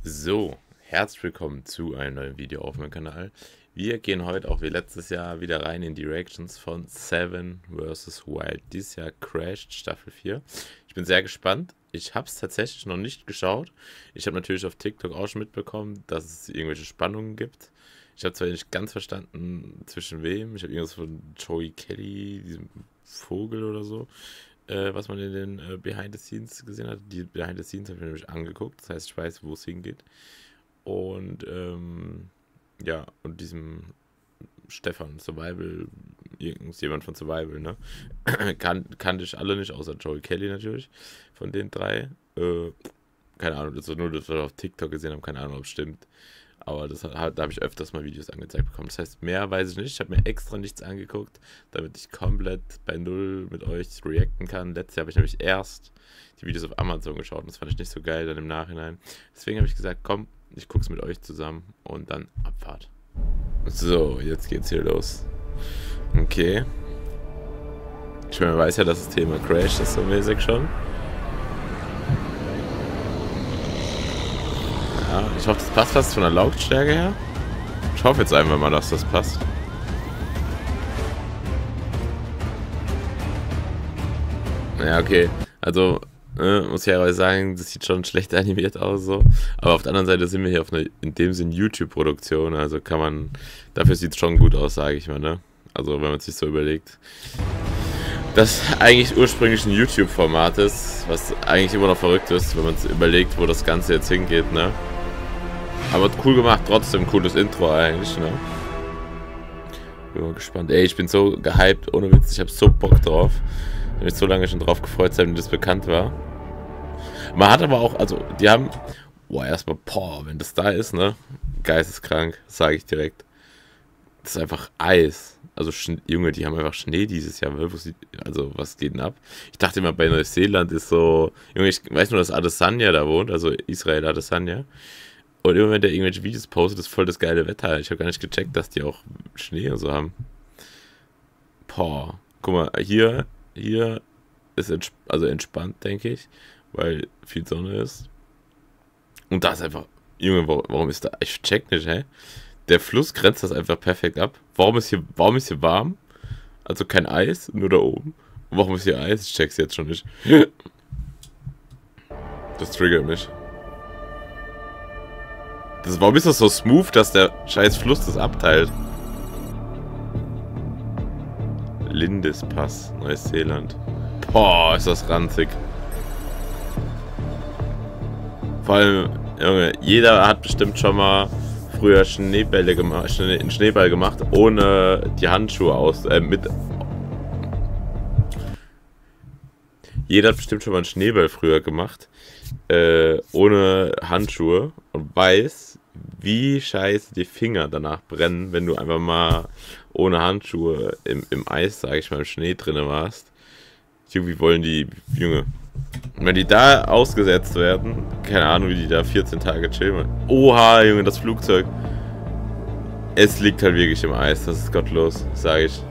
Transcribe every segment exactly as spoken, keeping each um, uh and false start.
So, herzlich willkommen zu einem neuen Video auf meinem Kanal. Wir gehen heute auch wie letztes Jahr wieder rein in die Reactions von Seven versus. Wild. Dieses Jahr Crashed Staffel vier. Ich bin sehr gespannt. Ich habe es tatsächlich noch nicht geschaut. Ich habe natürlich auf TikTok auch schon mitbekommen, dass es irgendwelche Spannungen gibt. Ich habe zwar nicht ganz verstanden, zwischen wem. Ich habe irgendwas von Joey Kelly, diesem Vogel oder so, äh, was man in den äh, Behind the Scenes gesehen hat. Die Behind the Scenes habe ich mir nämlich angeguckt. Das heißt, ich weiß, wo es hingeht. Und, ähm, ja, und diesem Stefan, Survival, irgendjemand von Survival, ne? kan kannte ich alle nicht, außer Joey Kelly natürlich, von den drei. Äh, keine Ahnung, das war nur, das wir auf TikTok gesehen haben, keine Ahnung, ob es stimmt. Aber das hat, da habe ich öfters mal Videos angezeigt bekommen. Das heißt, mehr weiß ich nicht. Ich habe mir extra nichts angeguckt, damit ich komplett bei Null mit euch reacten kann. Letztes Jahr habe ich nämlich erst die Videos auf Amazon geschaut und das fand ich nicht so geil dann im Nachhinein. Deswegen habe ich gesagt, komm, ich gucke es mit euch zusammen und dann Abfahrt. So, jetzt geht's hier los. Okay. Ich meine, man weiß ja, dass das Thema Crash ist so mäßig schon. Ja, ich hoffe, das passt fast von der Lautstärke her. Ich hoffe jetzt einfach mal, dass das passt. Ja, okay. Also, äh, muss ich ja sagen, das sieht schon schlecht animiert aus, so. Aber auf der anderen Seite sind wir hier auf einer, in dem Sinn, YouTube-Produktion. Also kann man, dafür sieht es schon gut aus, sage ich mal, ne? Also, wenn man sich so überlegt. Das eigentlich ursprünglich ein YouTube-Format ist, was eigentlich immer noch verrückt ist, wenn man sich überlegt, wo das Ganze jetzt hingeht, ne? Aber cool gemacht, trotzdem cooles Intro eigentlich, ne? Bin mal gespannt. Ey, ich bin so gehypt, ohne Witz, ich hab so Bock drauf. Ich hab mich so lange schon drauf gefreut, seitdem das bekannt war. Man hat aber auch, also, die haben, boah, erstmal, boah, wenn das da ist, ne? Geisteskrank, sage ich direkt. Das ist einfach Eis. Also, Junge, die haben einfach Schnee dieses Jahr. Also, was geht denn ab? Ich dachte immer, bei Neuseeland ist so, Junge, ich weiß nur, dass Adesanya da wohnt, also Israel Adesanya. Und immer wenn der irgendwelche Videos postet, ist voll das geile Wetter. Ich habe gar nicht gecheckt, dass die auch Schnee und so haben. Boah, guck mal, hier, hier ist entsp also entspannt, denke ich, weil viel Sonne ist. Und da ist einfach, Junge, warum ist da, ich check nicht, hä? Der Fluss grenzt das einfach perfekt ab. Warum ist hier, warum ist hier warm? Also kein Eis, nur da oben. Und warum ist hier Eis? Ich check's jetzt schon nicht. Das triggert mich. Das, warum ist das so smooth, dass der scheiß Fluss das abteilt? Lindispass, Neuseeland. Boah, ist das ranzig. Vor allem, Junge, jeder hat bestimmt schon mal früher Schneebälle gemacht, einen Schneeball gemacht, ohne die Handschuhe aus, äh, mit... Jeder hat bestimmt schon mal einen Schneeball früher gemacht, äh, ohne Handschuhe und weiß, wie scheiße die Finger danach brennen, wenn du einfach mal ohne Handschuhe im, im Eis, sag ich mal, im Schnee drinne warst. Irgendwie wollen die, Junge, wenn die da ausgesetzt werden, keine Ahnung, wie die da vierzehn Tage chillen. Oha, Junge, das Flugzeug. Es liegt halt wirklich im Eis, das ist gottlos, sag ich.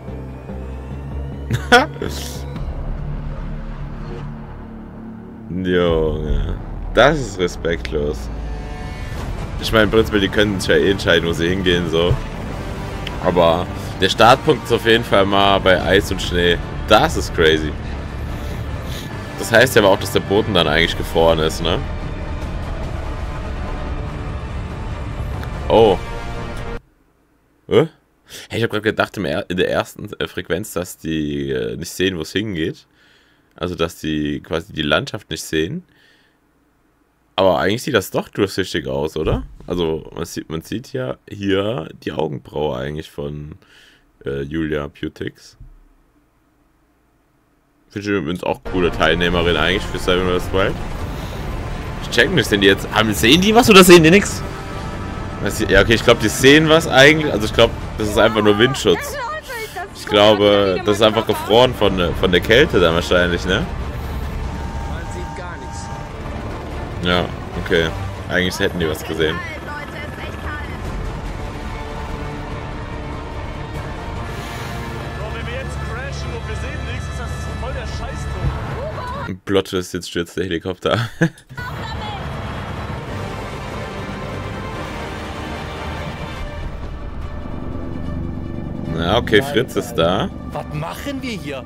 Junge, das ist respektlos. Ich meine, prinzipiell, die können sich ja eh entscheiden, wo sie hingehen, so. Aber der Startpunkt ist auf jeden Fall mal bei Eis und Schnee. Das ist crazy. Das heißt ja aber auch, dass der Boden dann eigentlich gefroren ist, ne? Oh. Hä? Hey, ich habe gerade gedacht, in der ersten Frequenz, dass die äh, nicht sehen, wo es hingeht. Also, dass die quasi die Landschaft nicht sehen. Aber eigentlich sieht das doch durchsichtig aus, oder? Also, man sieht, man sieht ja hier die Augenbraue eigentlich von äh, Julia Putix. Finde ich übrigens auch coole Teilnehmerin eigentlich für Seven versus. Wild. Ich check nicht, sind die jetzt. Haben, sehen die was oder sehen die nichts? Ja, okay, ich glaube, die sehen was eigentlich. Also, ich glaube, das ist einfach nur Windschutz. Ich glaube, das ist einfach gefroren von, von der Kälte dann wahrscheinlich, ne? Man sieht gar nichts. Ja, okay. Eigentlich hätten die was gesehen. Wenn wir jetzt crashen und wir sehen nichts, ist das voll der Scheißdruck. Plot ist, jetzt stürzt der Helikopter. Ah, okay, Fritz ist da. Was machen wir hier?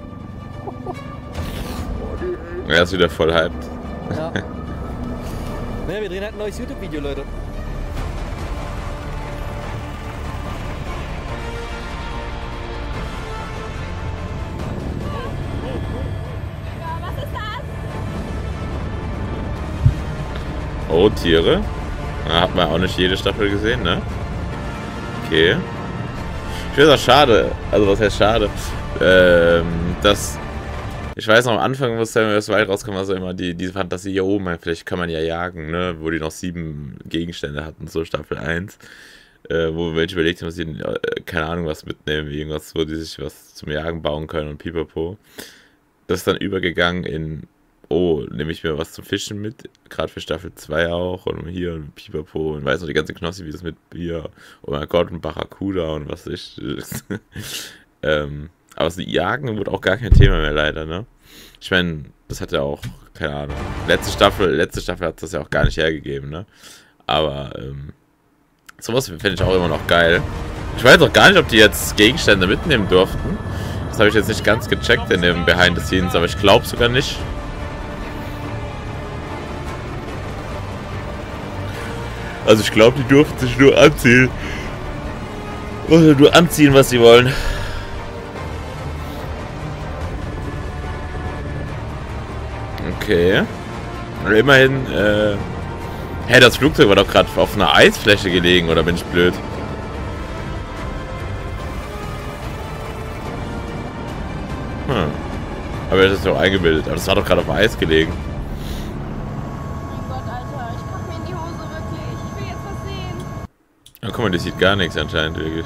Er ist wieder voll hyped. Ja. Ne, wir drehen halt ein neues YouTube-Video, Leute. Was ist das? Oh, Tiere. Da hat man auch nicht jede Staffel gesehen, ne? Okay. Ich finde das schade. Also, was heißt schade? Ähm, dass... Ich weiß noch, am Anfang, wo Seven versus. Wild rauskam, war so immer die, diese Fantasie, ja, oh, man, vielleicht kann man ja jagen, ne? Wo die noch sieben Gegenstände hatten, so Staffel eins. Äh, wo welche überlegt haben, dass sie, äh, keine Ahnung, was mitnehmen, irgendwas, wo die sich was zum Jagen bauen können und pipapo. Das ist dann übergegangen in, oh, nehme ich mir was zum Fischen mit, gerade für Staffel zwei auch, und hier und pipapo, und weiß noch, die ganze Knossi, wie das mit Bier, oh mein Gott, und Barracuda und was ich. ähm, aber das Jagen wird auch gar kein Thema mehr, leider, ne? Ich meine, das hat ja auch, keine Ahnung, letzte Staffel, letzte Staffel hat das ja auch gar nicht hergegeben, ne? Aber, ähm, sowas finde ich auch immer noch geil. Ich weiß auch gar nicht, ob die jetzt Gegenstände mitnehmen durften. Das habe ich jetzt nicht ganz gecheckt in dem Behind the Scenes, aber ich glaube sogar nicht. Also ich glaube, die durften sich nur anziehen. Oder nur anziehen, was sie wollen. Okay. Aber immerhin, äh... Hä, das Flugzeug war doch gerade auf einer Eisfläche gelegen, oder bin ich blöd? Hm. Aber das ist doch eingebildet. Aber das war doch gerade auf dem Eis gelegen. Mein Gott, Alter, ich kack mir in die Hose wirklich. Ich will jetzt was sehen. Ja, guck mal, die sieht gar nichts anscheinend wirklich.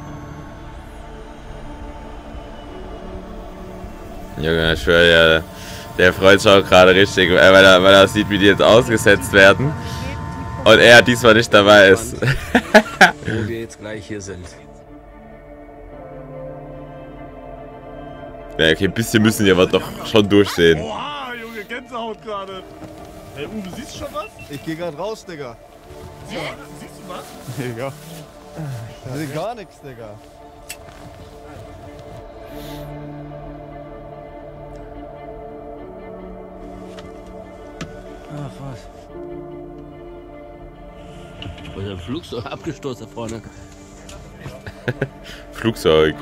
Junge, ich schwöre ja, der freut sich auch gerade richtig, weil er, weil er sieht, wie die jetzt ausgesetzt werden. Und er diesmal nicht dabei ist. Wo wir jetzt gleich hier sind. Ja, okay, ein bisschen müssen die aber doch schon durchsehen. Oha, Junge, Gänsehaut gerade. Hey, Uwe, siehst du schon was? Ich geh grad raus, Digga. Siehst, siehst du was? Digga. Ich seh gar nichts, Digga. Ach was. Oder ein Flugzeug abgestürzt da vorne. Flugzeug.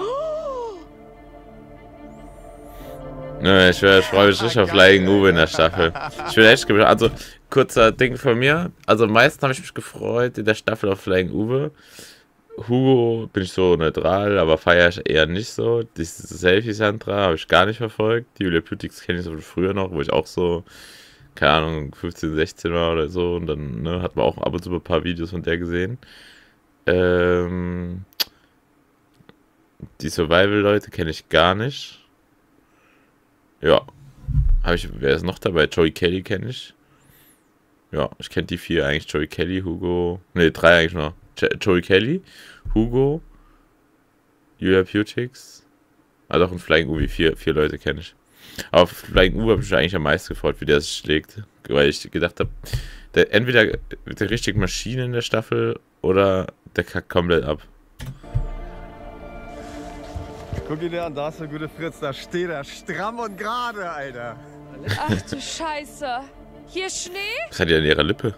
Ne, ich, ich freue mich richtig auf Flying Uwe in der Staffel. Ich bin echt gespannt. Also, kurzer Ding von mir. Also, am meisten habe ich mich gefreut in der Staffel auf Flying Uwe. Hugo bin ich so neutral, aber feiere ich eher nicht so. Diese Selfie-Sandra habe ich gar nicht verfolgt. Die Julia Putix kenne ich so von früher noch, wo ich auch so, keine Ahnung, fünfzehn, sechzehn war oder so. Und dann ne, hat man auch ab und zu ein paar Videos von der gesehen. Ähm, die Survival-Leute kenne ich gar nicht. Ja. Habe ich, wer ist noch dabei? Joey Kelly kenne ich. Ja, ich kenne die vier eigentlich. Joey Kelly, Hugo. Ne, drei eigentlich noch. Joey Kelly, Hugo, Julia Putix. Also auch ein Flying Uwe, vier, vier Leute kenne ich. Aber auf Flying Uwe habe ich mich eigentlich am meisten gefreut, wie der sich schlägt. Weil ich gedacht habe, der, entweder wird der richtig Maschine in der Staffel oder der kackt komplett ab. Guck ihn dir an, da ist der gute Fritz, da steht er stramm und gerade, Alter. Ach du Scheiße. Hier ist Schnee? Was hat die an ihrer Lippe?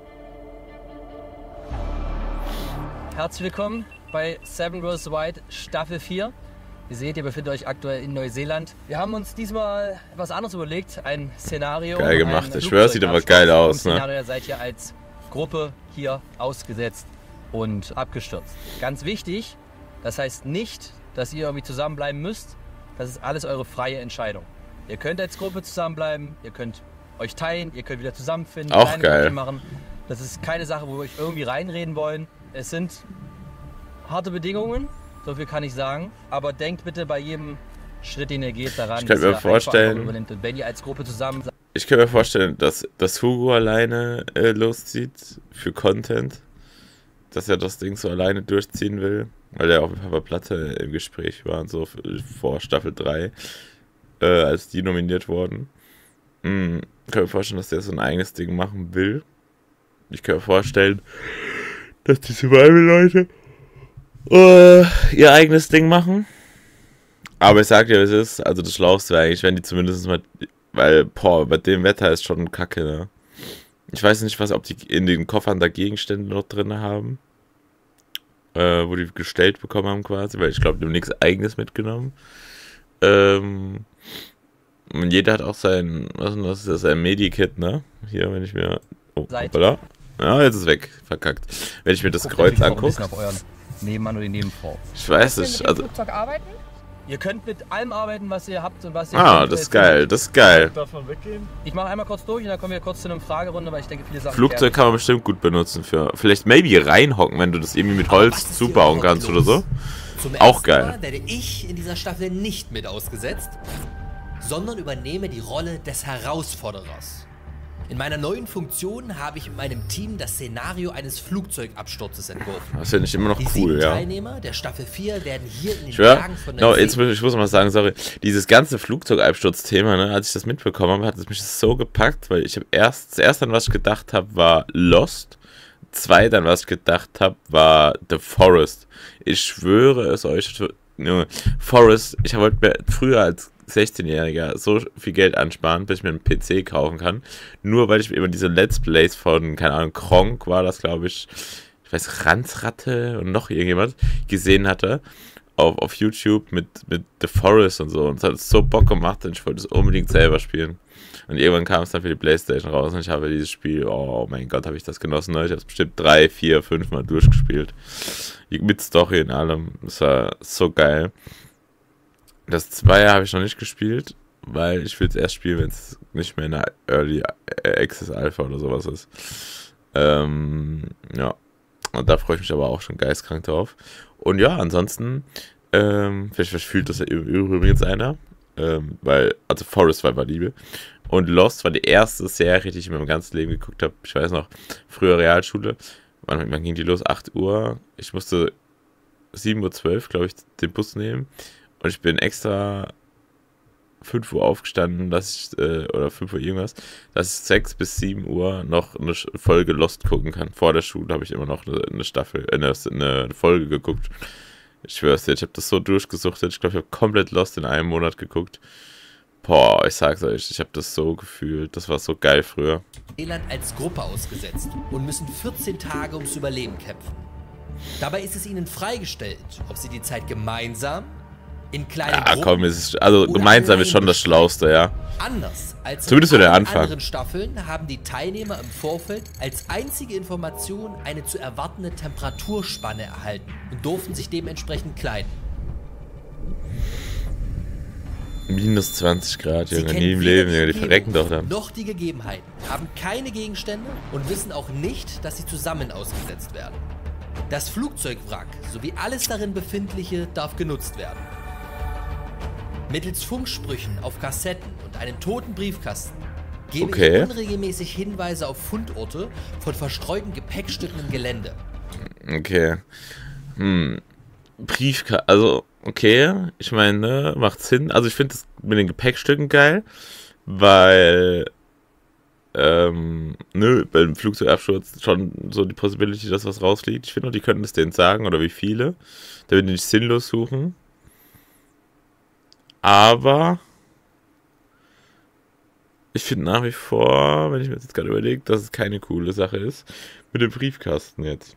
Herzlich willkommen bei Seven versus. Wild Staffel vier. Ihr seht, ihr befindet euch aktuell in Neuseeland. Wir haben uns diesmal etwas anderes überlegt, ein Szenario. Geil gemacht, ein ich schwöre, es sieht aber geil aus, ne? Szenario seid ihr als Gruppe hier ausgesetzt und abgestürzt. Ganz wichtig, das heißt nicht, dass ihr irgendwie zusammenbleiben müsst. Das ist alles eure freie Entscheidung. Ihr könnt als Gruppe zusammenbleiben, ihr könnt euch teilen, ihr könnt wieder zusammenfinden, auch kleine geil Gruppen machen. Das ist keine Sache, wo wir euch irgendwie reinreden wollen. Es sind harte Bedingungen, so viel kann ich sagen. Aber denkt bitte bei jedem Schritt, den ihr geht, daran, ich kann mir vorstellen, übernimmt. Und wenn ihr als Gruppe zusammen seid, ich kann mir vorstellen, dass, dass Hugo alleine äh, loszieht für Content. Dass er das Ding so alleine durchziehen will. Weil er auf Papa Platte im Gespräch war und so vor Staffel drei, äh, als die nominiert wurden. Hm, ich kann mir vorstellen, dass der so ein eigenes Ding machen will. Ich kann mir vorstellen, dass die Survival-Leute äh, ihr eigenes Ding machen. Aber ich sag dir, wie es ist, also das Schlauchste wäre eigentlich, wenn die zumindest mal, weil, boah, bei dem Wetter ist schon kacke, ne? Ich weiß nicht, was, ob die in den Koffern da Gegenstände noch drin haben, äh, wo die gestellt bekommen haben quasi, weil ich glaube, die haben nichts Eigenes mitgenommen. Ähm, und jeder hat auch sein, was ist das, das ist ein Medikit, ne? Hier, wenn ich mir, oh, hoppala. Ja, jetzt ist weg, verkackt. Wenn ich mir das Guckt Kreuz natürlich auch ein bisschen angucke. auf euren Nebenmann oder die Nebenfrau. Ich weiß Könnt ihr nicht, mit dem also, Flugzeug arbeiten? Ihr könnt mit allem arbeiten, was ihr habt und was ihr ah, könnt. das ist geil, das ist geil. Darf man weggehen? Ich mache einmal kurz durch und dann kommen wir kurz zu einer Fragerunde, weil ich denke, viele Sachen Flugzeug kann man bestimmt gut benutzen für, vielleicht maybe reinhocken, wenn du das irgendwie mit Holz zubauen kannst oder so. Zum Auch ersten geil. Mal werde ich in dieser Staffel nicht mit ausgesetzt, sondern übernehme die Rolle des Herausforderers. In meiner neuen Funktion habe ich mit meinem Team das Szenario eines Flugzeugabsturzes entworfen. Das finde ich immer noch Die cool, sieben ja. Teilnehmer der Staffel vier werden hier in den Ich schwör, Bergen von no, jetzt, Neuseeland muss- ich muss mal sagen, sorry, dieses ganze Flugzeugabsturz-Thema, ne, als ich das mitbekommen habe, hat es mich so gepackt, weil ich habe erst, zuerst an was ich gedacht habe, war Lost, zweit an was ich gedacht habe, war The Forest. Ich schwöre es euch, Junge, Forest, ich wollte mir früher als sechzehnjähriger so viel Geld ansparen, bis ich mir einen P C kaufen kann, nur weil ich mir immer diese Let's Plays von, keine Ahnung, Kronk war das, glaube ich, ich weiß, Ranzratte und noch irgendjemand gesehen hatte auf, auf YouTube mit, mit The Forest und so. Und es hat so Bock gemacht und ich wollte es unbedingt selber spielen. Und irgendwann kam es dann für die PlayStation raus und ich habe dieses Spiel, oh mein Gott, habe ich das genossen. Ich habe es bestimmt drei, vier, fünf Mal durchgespielt. Mit Story und allem. Das war so geil. Das Zweier habe ich noch nicht gespielt, weil ich will es erst spielen, wenn es nicht mehr in der Early Access Alpha oder sowas ist. Ähm, ja. Und da freue ich mich aber auch schon geistkrank drauf. Und ja, ansonsten, ähm, vielleicht, vielleicht fühlt das ja übrigens einer, ähm, weil, also Forest war Liebe. Und Lost war die erste Serie, die ich in meinem ganzen Leben geguckt habe. Ich weiß noch, früher Realschule. Wann, wann ging die los? acht Uhr. Ich musste sieben Uhr zwölf, glaube ich, den Bus nehmen. Und ich bin extra fünf Uhr aufgestanden, dass ich, äh, oder fünf Uhr irgendwas, dass ich sechs bis sieben Uhr noch eine Folge Lost gucken kann. Vor der Schule habe ich immer noch eine, eine Staffel, äh, eine, eine Folge geguckt. Ich schwör's dir, ich habe das so durchgesuchtet. Ich glaube, ich habe komplett Lost in einem Monat geguckt. Boah, ich sag's euch, ich habe das so gefühlt. Das war so geil früher. als Gruppe ausgesetzt und müssen vierzehn Tage ums Überleben kämpfen. Dabei ist es ihnen freigestellt, ob sie die Zeit gemeinsam, in kleinen Ja, Gruppen komm, es ist, also oder gemeinsam ist schon das allein Schlauste, ja. Anders als Zumindest in für den allen Anfang. anderen Staffeln haben die Teilnehmer im Vorfeld als einzige Information eine zu erwartende Temperaturspanne erhalten und durften sich dementsprechend kleiden. Minus zwanzig Grad, Sie Junge, kennen nie im weder Leben, die Junge, die verrecken Umgebung doch dann. noch die Gegebenheiten, haben keine Gegenstände und wissen auch nicht, dass sie zusammen ausgesetzt werden. Das Flugzeugwrack sowie alles darin Befindliche darf genutzt werden. Mittels Funksprüchen auf Kassetten und einem toten Briefkasten gebe Okay. ich unregelmäßig Hinweise auf Fundorte von verstreuten Gepäckstücken im Gelände. Okay. Hm. Briefkasten, also, okay, ich meine, ne, macht Sinn. Also ich finde das mit den Gepäckstücken geil, weil, ähm, ne, beim Flugzeugabsturz schon so die Possibility, dass was rausfliegt. Ich finde, die könnten es denen sagen, oder wie viele, damit die nicht sinnlos suchen. Aber ich finde nach wie vor, wenn ich mir das jetzt gerade überlege, dass es keine coole Sache ist, mit dem Briefkasten jetzt.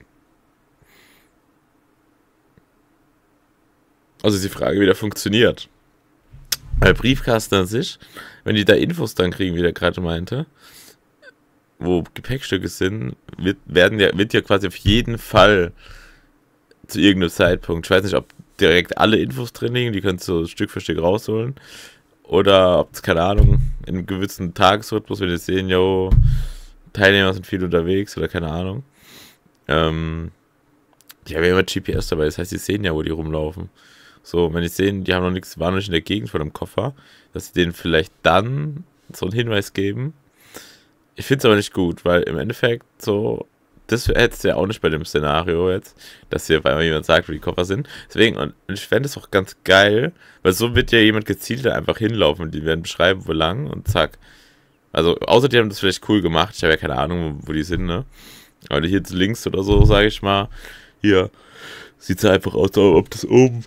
Also ist die Frage, wie der funktioniert. Weil Briefkasten an sich, wenn die da Infos dann kriegen, wie der gerade meinte, wo Gepäckstücke sind, wird, werden ja, wird ja quasi auf jeden Fall zu irgendeinem Zeitpunkt, ich weiß nicht, ob direkt alle Infos drin liegen, die kannst du Stück für Stück rausholen, oder ob es, keine Ahnung, in einem gewissen Tagesrhythmus, wenn die sehen, yo, Teilnehmer sind viel unterwegs, oder keine Ahnung. Ähm, die haben ja immer G P S dabei, das heißt, die sehen ja, wo die rumlaufen. So, wenn die sehen, die haben noch nichts, waren noch nicht in der Gegend von dem Koffer, dass sie denen vielleicht dann so einen Hinweis geben. Ich finde es aber nicht gut, weil im Endeffekt so, das hättest du ja auch nicht bei dem Szenario jetzt, dass hier auf einmal jemand sagt, wo die Koffer sind. Deswegen, und ich fände es auch ganz geil, weil so wird ja jemand gezielt einfach hinlaufen und die werden beschreiben, wo lang und zack. Also, außer die haben das vielleicht cool gemacht, ich habe ja keine Ahnung, wo, wo die sind, ne? Aber hier links oder so, sage ich mal, Hier sieht es einfach aus, als ob das oben...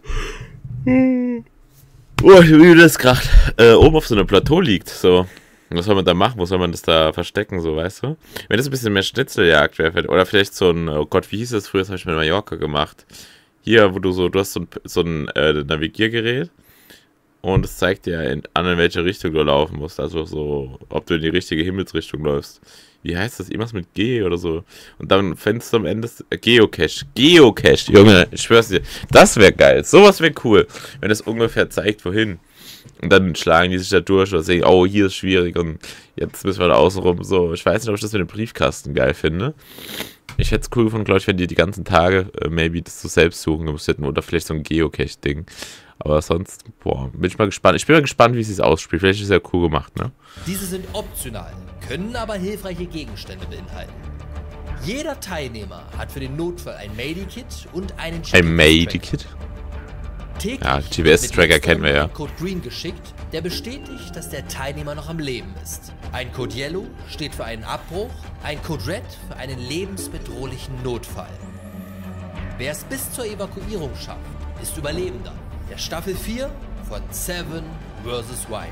Oh, wie das gerade äh, oben auf so einem Plateau liegt. So. Was soll man da machen? Wo soll man das da verstecken, so, weißt du? Wenn das ein bisschen mehr Schnitzeljagd wäre, oder vielleicht so ein, oh Gott, wie hieß das früher? Das habe ich mit Mallorca gemacht. Hier, wo du so, du hast so ein, so ein äh, Navigiergerät und es zeigt dir in, an, in welche Richtung du laufen musst. Also so, ob du in die richtige Himmelsrichtung läufst. Wie heißt das? Irgendwas mit G oder so. Und dann findest du am Ende äh, Geocache. Geocache, Junge, ich schwör's dir. Das wäre geil. Sowas wäre cool, wenn es ungefähr zeigt, wohin. Und dann schlagen die sich da durch oder sagen, oh, hier ist schwierig und jetzt müssen wir da außen rum. So, ich weiß nicht, ob ich das mit dem Briefkasten geil finde. Ich hätte es cool gefunden, glaube ich, wenn die die ganzen Tage äh, maybe das so selbst suchen müssten oder vielleicht so ein Geocache-Ding. Aber sonst, boah, bin ich mal gespannt. Ich bin mal gespannt, wie es sich ausspielt. Vielleicht ist es ja cool gemacht, ne? Diese sind optional, können aber hilfreiche Gegenstände beinhalten. Jeder Teilnehmer hat für den Notfall ein Medi-Kit und einen G P S-Tracker. Ein Medi-Kit? Täglich Ja, G P S-Tracker kennen wir ja. Ein Code Green geschickt, der bestätigt, dass der Teilnehmer noch am Leben ist. Ein Code Yellow steht für einen Abbruch, ein Code Red für einen lebensbedrohlichen Notfall. Wer es bis zur Evakuierung schafft, ist Überlebender der Staffel vier von Seven versus. Wild.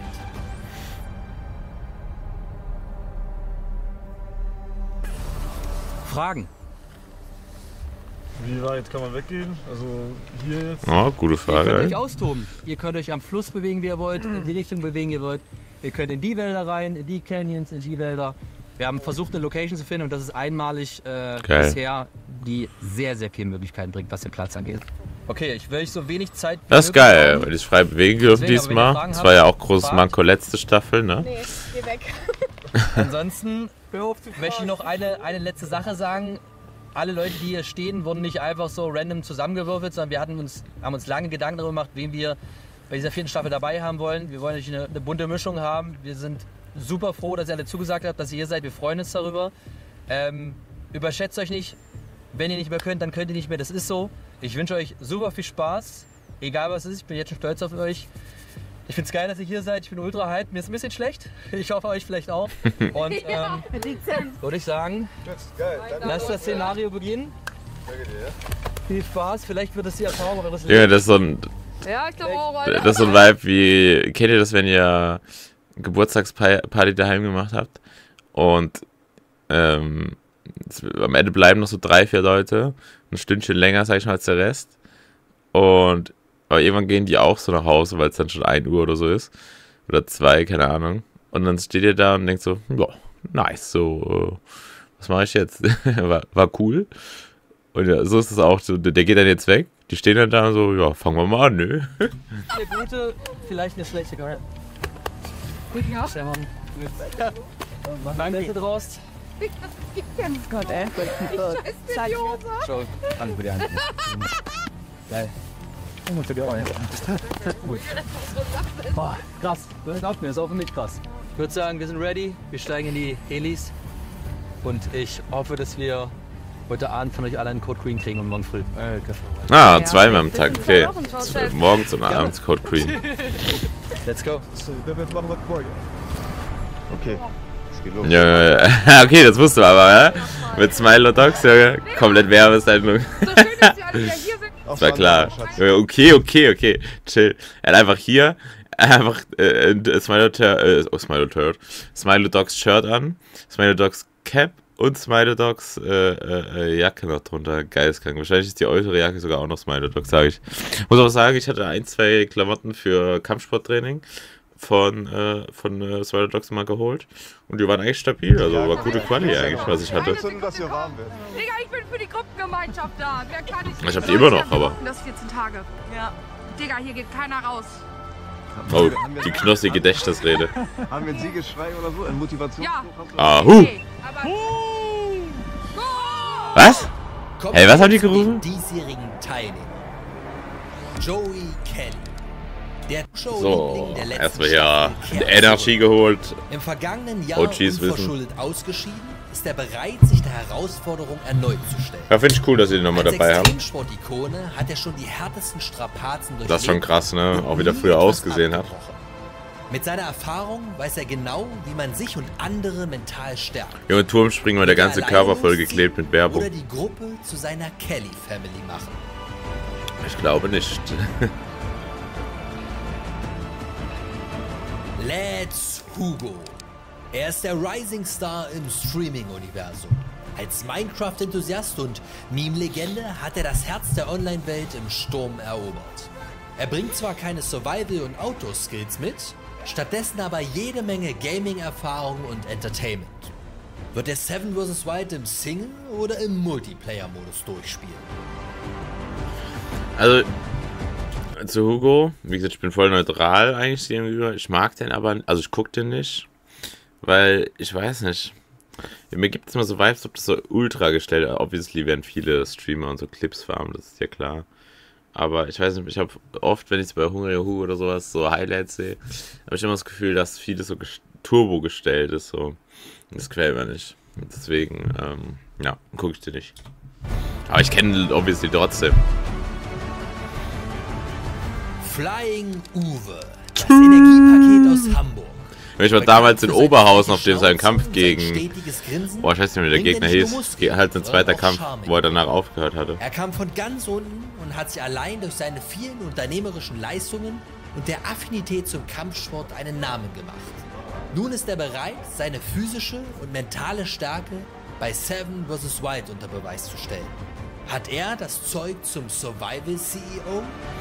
Fragen? Wie weit kann man weggehen? Also hier jetzt? Oh, gute Ihr Frage. könnt euch ey. austoben. Ihr könnt euch am Fluss bewegen, wie ihr wollt, in die Richtung bewegen, wie ihr wollt. Ihr könnt in die Wälder rein, in die Canyons, in die Wälder. Wir haben versucht, eine Location zu finden und das ist einmalig äh, bisher, die sehr, sehr viele Möglichkeiten bringt, was den Platz angeht. Okay, ich will euch so wenig Zeit wie Das ist möglich geil, haben. weil ich frei bewegen dürfen Deswegen, aber wenn ihr diesmal. Fragen Das habt, war ja auch großes fragt. Manko letzte Staffel, ne? Nee, geh weg. Ansonsten möchte ich noch eine, eine letzte Sache sagen. Alle Leute, die hier stehen, wurden nicht einfach so random zusammengewürfelt, sondern wir hatten uns, haben uns lange Gedanken darüber gemacht, wen wir bei dieser vierten Staffel dabei haben wollen. Wir wollen natürlich eine, eine bunte Mischung haben. Wir sind super froh, dass ihr alle zugesagt habt, dass ihr hier seid. Wir freuen uns darüber. Ähm, überschätzt euch nicht. Wenn ihr nicht mehr könnt, dann könnt ihr nicht mehr. Das ist so. Ich wünsche euch super viel Spaß. Egal was es ist, ich bin jetzt schon stolz auf euch. Ich finde es geil, dass ihr hier seid. Ich bin ultra hyped. Mir ist ein bisschen schlecht. Ich hoffe, euch vielleicht auch. Und ähm, würde ich sagen, lasst das Szenario beginnen. Viel Spaß. Vielleicht wird es die Erfahrung eures Ja, Lebens. das ist so ein, Ja, ich glaube auch. das ist so ein Vibe wie, kennt ihr das, wenn ihr Geburtstagsparty daheim gemacht habt und ähm, es, am Ende bleiben noch so drei, vier Leute, ein Stündchen länger, sag ich mal, als der Rest und aber irgendwann gehen die auch so nach Hause, weil es dann schon ein Uhr oder so ist oder zwei, keine Ahnung und dann steht ihr da und denkt so, ja, nice, so, äh, was mache ich jetzt? war, war cool und ja, so ist es auch, so, der geht dann jetzt weg, die stehen dann da so, ja, fangen wir mal an, nö. Eine gute, vielleicht eine schlechte Geil. Ja. Stefan. Mach das Beste draus. Gott, ey. Scheiß Idiot. Schau, an mit der Hand. Geil. Oh, musst du dir auch nicht. Gut. Boah, krass. Das glaubt mir, das ist auch für mich krass. Ich würde sagen, wir sind ready. Wir steigen in die Helis. Und ich hoffe, dass wir heute Abend von euch alle einen Code Green kriegen und morgen früh. Äh, Ah, zweimal am Tag, okay. auch ein Torchef. Morgens und abends Code Green. Let's go. Dürfen wir jetzt machen, was wir wollen? Okay, es geht los. Ja, ja, ja. Okay, das wusstest du aber, ja? Mit Smilo Dogs, ja, komplett Werbesendung. So schön, dass ihr alle wieder hier sind. Auf Das war klar. Schatz. Ja, Okay, okay, okay, chill. Er hat einfach hier einfach äh, ein Smilo äh, oh, Smilo Turd. Smilo Dogs Shirt an, Smilo Dogs Cap und Smilo Dogs äh, äh, Jacke noch drunter. Geisteskrank. Wahrscheinlich ist die äußere Jacke sogar auch noch Smilo Dogs, sage ich. Muss auch sagen, ich hatte ein, zwei Klamotten für Kampfsporttraining von, äh, von äh, Smilo Dogs mal geholt. Und die waren eigentlich stabil. Also war gute Quali eigentlich, was ich hatte. Zünden, dass hier warm wird. Digga, ich bin für die Gruppengemeinschaft da. Wer kann ich? Ich hab die immer noch, aber- Das vierzehn Tage. Ja. Digga, hier geht keiner raus. Oh, die knossige Gedächtnisrede. Haben wir ein Siegesschrei oder so? Ein Motivation? Ja. Ah, huh. Okay, aber... Was? Kommen Hey, was wir haben die zu den gerufen? diesjährigen Teilnehmer. Joey Kelly. Der So, Showliebling der letzten erstmal ja Staffel kehrt Energy zurück. geholt. Im vergangenen Jahr O Gs wissen. unverschuldet ausgeschieden, ist er bereit, sich der Herausforderung erneut zu stellen. Ja, finde ich cool, dass sie den nochmal Als dabei haben. Extremsport-Ikone hat er schon die härtesten Strapazen durch Das ist schon krass, ne? Auch wie der früher ausgesehen hat. Mit seiner Erfahrung weiß er genau, wie man sich und andere mental stärkt. Junge, Turmspringen war der ganze Körper voll geklebt mit Werbung. Oder die Gruppe zu seiner Kelly Family machen. Ich glaube nicht. Let's Hugo. Er ist der Rising Star im Streaming-Universum. Als Minecraft-Enthusiast und Meme-Legende hat er das Herz der Online-Welt im Sturm erobert. Er bringt zwar keine Survival- und Outdoor-Skills mit, stattdessen aber jede Menge Gaming-Erfahrung und Entertainment. Wird er Seven versus. Wild im Single- oder im Multiplayer-Modus durchspielen? Also, zu Hugo, wie gesagt, ich bin voll neutral eigentlich gegenüber. Ich mag den aber, also ich gucke den nicht, weil ich weiß nicht. Mir gibt es immer so Vibes, ob das so ultra gestellt ist. Obviously werden viele Streamer und so Clips farmen, das ist ja klar. Aber ich weiß nicht, ich habe oft, wenn ich bei Hungry Hugo oder sowas so Highlights sehe, habe ich immer das Gefühl, dass vieles so turbo gestellt ist. So. Das gefällt mir nicht. Deswegen, ähm, ja, gucke ich den nicht. Aber ich kenne obviously trotzdem. Flying Uwe, das Energiepaket aus Hamburg. Ich war damals in Oberhausen auf dem seinen Kampf gegen, boah, ich weiß nicht, wie der Gegner hieß, halt ein zweiter Kampf, wo er danach aufgehört hatte. Er kam von ganz unten und hat sich allein durch seine vielen unternehmerischen Leistungen und der Affinität zum Kampfsport einen Namen gemacht. Nun ist er bereit, seine physische und mentale Stärke bei Seven versus. Wild unter Beweis zu stellen. Hat er das Zeug zum Survival-C E O?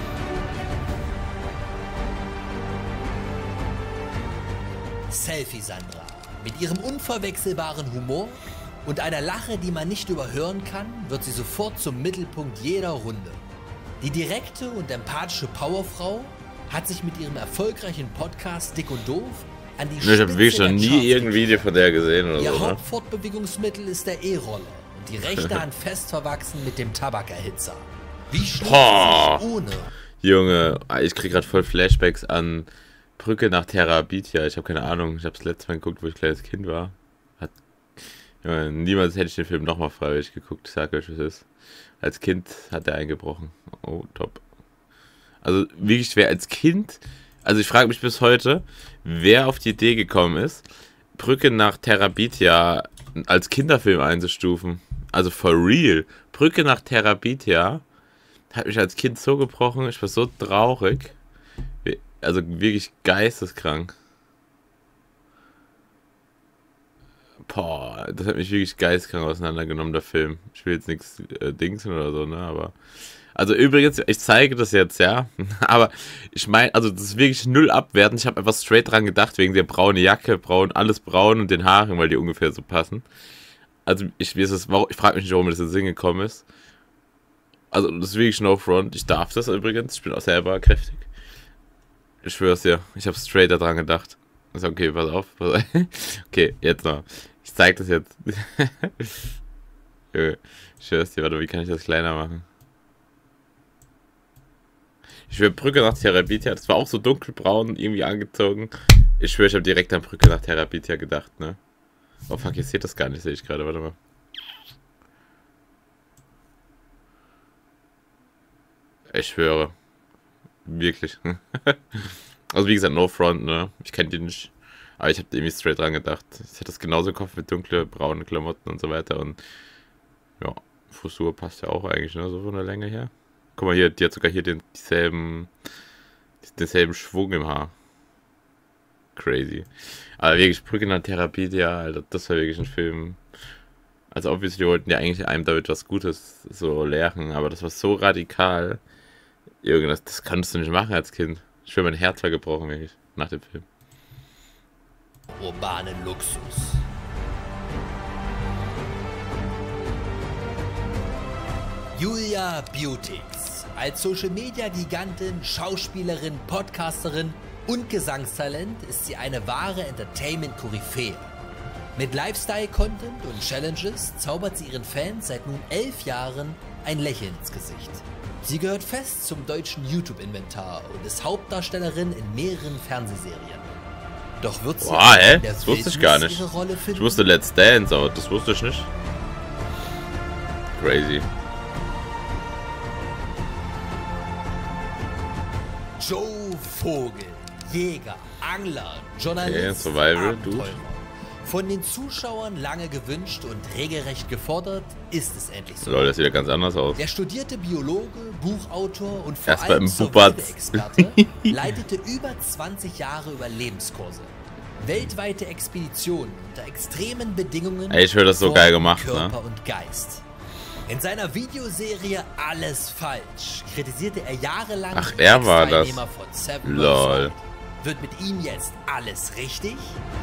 Selfie Sandra. Mit ihrem unverwechselbaren Humor und einer Lache, die man nicht überhören kann, wird sie sofort zum Mittelpunkt jeder Runde. Die direkte und empathische Powerfrau hat sich mit ihrem erfolgreichen Podcast Dick und Doof an die Ich habe wirklich noch nie irgendein Video von der gesehen oder Ihr so. Ihr Hauptfortbewegungsmittel ist der E-Roller und die rechte Hand fest verwachsen mit dem Tabakerhitzer. Wie schlägt sie sich ohne? Junge, ich krieg gerade voll Flashbacks an Brücke nach Terabithia. Ich habe keine Ahnung. Ich habe das letzte Mal geguckt, wo ich kleines Kind war. Hat, ja, niemals hätte ich den Film nochmal freiwillig geguckt. Ich sag euch, was es ist. Als Kind hat er eingebrochen. Oh, top. Also wirklich schwer. Als Kind, also ich frage mich bis heute, wer auf die Idee gekommen ist, Brücke nach Terabithia als Kinderfilm einzustufen. Also for real. Brücke nach Terabithia hat mich als Kind so gebrochen. Ich war so traurig. Also wirklich geisteskrank. Boah, das hat mich wirklich geisteskrank auseinandergenommen, der Film. Ich will jetzt nichts äh, dingsen oder so, ne, aber... Also übrigens, ich zeige das jetzt, ja, aber ich meine, also das ist wirklich null abwertend. Ich habe einfach straight dran gedacht, wegen der braunen Jacke, braun, alles braun und den Haaren, weil die ungefähr so passen. Also ich, wie ist das, warum, ich frage mich nicht, warum das in den Sinn gekommen ist. Also das ist wirklich no front. Ich darf das übrigens, ich bin auch selber kräftig. Ich schwör's dir, ich habe straight daran gedacht. Ist okay, pass auf. Pass auf. Okay, jetzt noch. Ich zeig das jetzt. Ich schwör's dir, warte, wie kann ich das kleiner machen? Ich schwöre, Brücke nach Terabithia, das war auch so dunkelbraun irgendwie angezogen. Ich schwöre, ich habe direkt an Brücke nach Terabithia gedacht, ne? Oh fuck, ihr seht das gar nicht, sehe ich gerade, warte mal. Ich schwöre. Wirklich. Also wie gesagt, no front, ne? Ich kenne die nicht. Aber ich habe irgendwie straight dran gedacht. Ich hätte das genauso gekauft mit dunkle, braune Klamotten und so weiter. Und ja, Frisur passt ja auch eigentlich, ne? So von der Länge her. Guck mal hier, die hat sogar hier den, dieselben, denselben Schwung im Haar. Crazy. Aber wirklich, Brücke nach Terabithia, Alter, das war wirklich ein Film. Also obviously wollten die eigentlich einem damit was Gutes so lehren, aber das war so radikal. Irgendwas, das kannst du nicht machen als Kind. Ich schwöre, mein Herz war gebrochen, wirklich, nach dem Film. Urbanen Luxus. Julia Beautix. Als Social-Media-Gigantin, Schauspielerin, Podcasterin und Gesangstalent ist sie eine wahre Entertainment-Koryphäe. Mit Lifestyle-Content und Challenges zaubert sie ihren Fans seit nun elf Jahren ein Lächeln ins Gesicht. Sie gehört fest zum deutschen YouTube-Inventar und ist Hauptdarstellerin in mehreren Fernsehserien. Doch wird sie Boah, hä? in der Das wusste ich Wildnis gar nicht. ihre Rolle finden? Ich wusste Let's Dance, aber das wusste ich nicht. Crazy. Joe Vogel. Jäger, Angler, Journalisten, Okay, Survival, Dude. Abenteurer. Von den Zuschauern lange gewünscht und regelrecht gefordert, ist es endlich so. Lol, das sieht ja ganz anders aus. Der studierte Biologe, Buchautor und vor Erst mal allem im Bubatz. Survival-Experte leitete über zwanzig Jahre Überlebenskurse. Weltweite Expeditionen unter extremen Bedingungen. Ey, ich höre das so formen geil gemacht, Körper ne? und Geist. In seiner Videoserie Alles falsch kritisierte er jahrelang Ach, er war das. Teilnehmer von Seven Lol. Wird mit ihm jetzt alles richtig?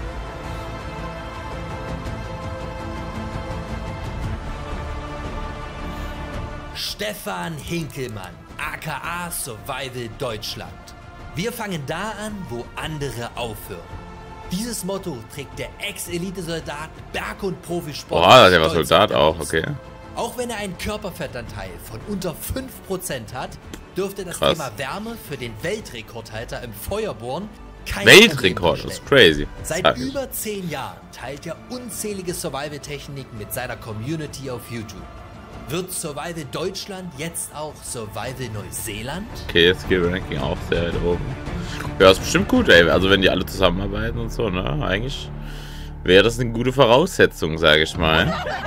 Stefan Hinkelmann, aka Survival Deutschland. Wir fangen da an, wo andere aufhören. Dieses Motto trägt der Ex-Elite-Soldat, Berg- und Profisportler. Boah, der war stolz Soldat auf auch, der okay. Brust. Auch wenn er einen Körperfettanteil von unter fünf Prozent hat, dürfte das Krass. Thema Wärme für den Weltrekordhalter im Feuerbohren kein Weltrekord, Problem das ist darstellen. crazy. Seit Sag ich. über zehn Jahren teilt er unzählige Survival-Techniken mit seiner Community auf YouTube. Wird Survival Deutschland jetzt auch Survival Neuseeland? Okay, Skill Ranking auch sehr weit oben. Ja, ist bestimmt gut, ey. Also wenn die alle zusammenarbeiten und so, ne? Eigentlich wäre das eine gute Voraussetzung, sage ich mal.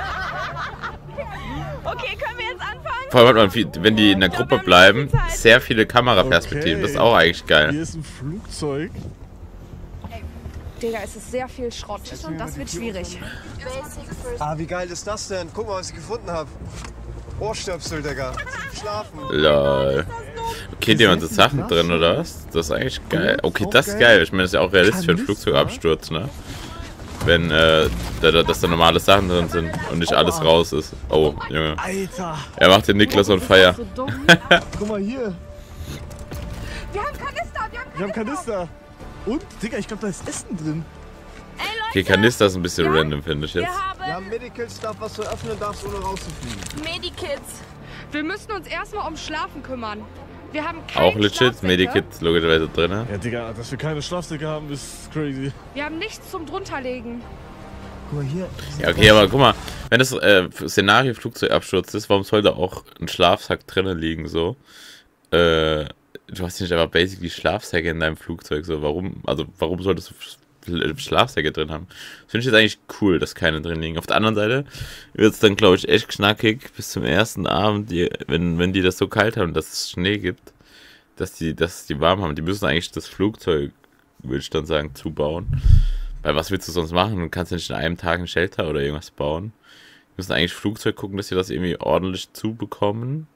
Okay, können wir jetzt anfangen? Vor allem hat man, viel, wenn die in der Gruppe bleiben, sehr viele Kameraperspektiven. Das ist auch eigentlich Hier geil. ist ein Flugzeug. Digga, es ist sehr viel Schrott und das wird schwierig. Ah, wie geil ist das denn? Guck mal, was ich gefunden habe. Ohrstöpsel, Digga. Schlafen. Lol. Okay, die haben so Sachen drin, oder was? Das ist eigentlich geil. Okay, das ist geil. Ich meine, das ist ja auch realistisch für einen Flugzeugabsturz, ne? Wenn, äh, da, da, dass da normale Sachen drin sind und nicht alles raus ist. Oh, Junge. Alter. Er macht den Niklas on fire. So dumm. Guck mal hier. Wir haben Kanister, wir haben Wir haben Kanister. Und, Digga, ich glaube, da ist Essen drin. Ey Okay, Leute, Kanister ist ein bisschen random, finde ich wir jetzt. Wir haben haben Medical-Stuff, was du öffnen darfst, ohne rauszufliegen. Medikits. Wir müssen uns erstmal ums Schlafen kümmern. Wir haben keine Auch legit, Schlafsäcke. Medikits logischerweise drin. Ne? Ja, Digga, dass wir keine Schlafsäcke haben, ist crazy. Wir haben nichts zum drunterlegen. Guck mal hier. Ja, okay, aber guck mal, wenn das äh, Szenario Flugzeugabsturz ist, warum soll da auch ein Schlafsack drinnen liegen, so? Äh, du hast nicht einfach basically Schlafsäcke in deinem Flugzeug, so, warum, also, warum solltest du Schlafsäcke drin haben? Das finde ich jetzt eigentlich cool, dass keine drin liegen. Auf der anderen Seite wird es dann, glaube ich, echt knackig bis zum ersten Abend, die, wenn, wenn die das so kalt haben, dass es Schnee gibt, dass die, dass die warm haben. Die müssen eigentlich das Flugzeug, würde ich dann sagen, zubauen. Weil was willst du sonst machen? Du kannst ja nicht in einem Tag ein Shelter oder irgendwas bauen. Die müssen eigentlich Flugzeug gucken, dass sie das irgendwie ordentlich zubekommen.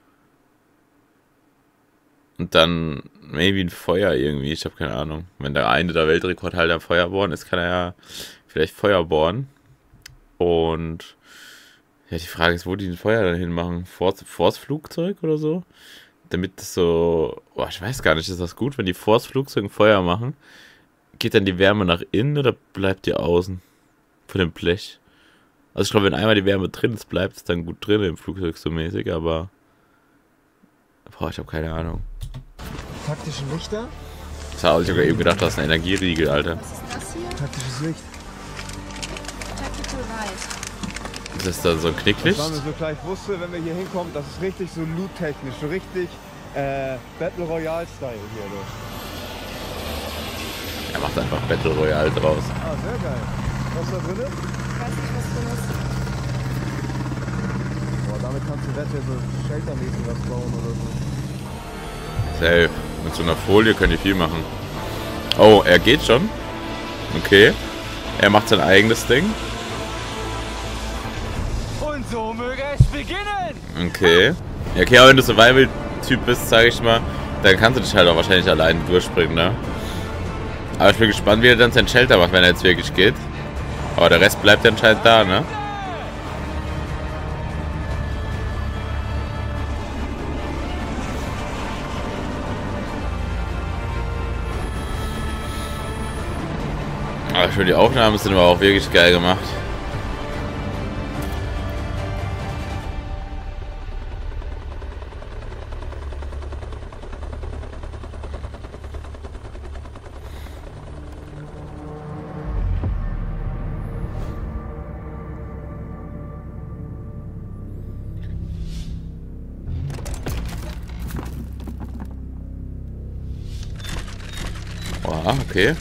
Und dann maybe ein Feuer irgendwie, ich habe keine Ahnung. Wenn der eine der Weltrekordhalter Feuer bohren ist, kann er ja vielleicht Feuer bohren. Und ja, die Frage ist, wo die ein Feuer dann hinmachen? Vors, vors Flugzeug oder so? Damit das so, boah, ich weiß gar nicht, ist das gut, wenn die vors Flugzeug ein Feuer machen? Geht dann die Wärme nach innen oder bleibt die außen von dem Blech? Also ich glaube, wenn einmal die Wärme drin ist, bleibt es dann gut drin im Flugzeug so mäßig, aber boah, ich habe keine Ahnung. Taktische Lichter. Das habe ich sogar eben gedacht, das ist ein Energieriegel, Alter. Was ist das hier? Taktisches Licht. Tactical Light. Ist das dann so ein Das Knicklicht? war mir so klar. Ich wusste, wenn wir hier hinkommen, das ist richtig so loot-technisch. So richtig äh, Battle Royale-Style hier. Du. Er macht einfach Battle Royale draus. Ah, sehr geil. Was ist da drin? Ich weiß nicht, was drin ist. Boah, damit kannst du Wette so Shelter-mäßig was bauen oder so. Safe. Mit so einer Folie können die viel machen. Oh, er geht schon. Okay. Er macht sein eigenes Ding. Und so möge es beginnen! Okay. Ja, okay, aber wenn du Survival-Typ bist, sage ich mal, dann kannst du dich halt auch wahrscheinlich alleine durchspringen, ne? Aber ich bin gespannt, wie er dann sein Shelter macht, wenn er jetzt wirklich geht. Aber der Rest bleibt anscheinend da, ne? Aber für die Aufnahmen sind aber auch wirklich geil gemacht. Oh, Oha, okay.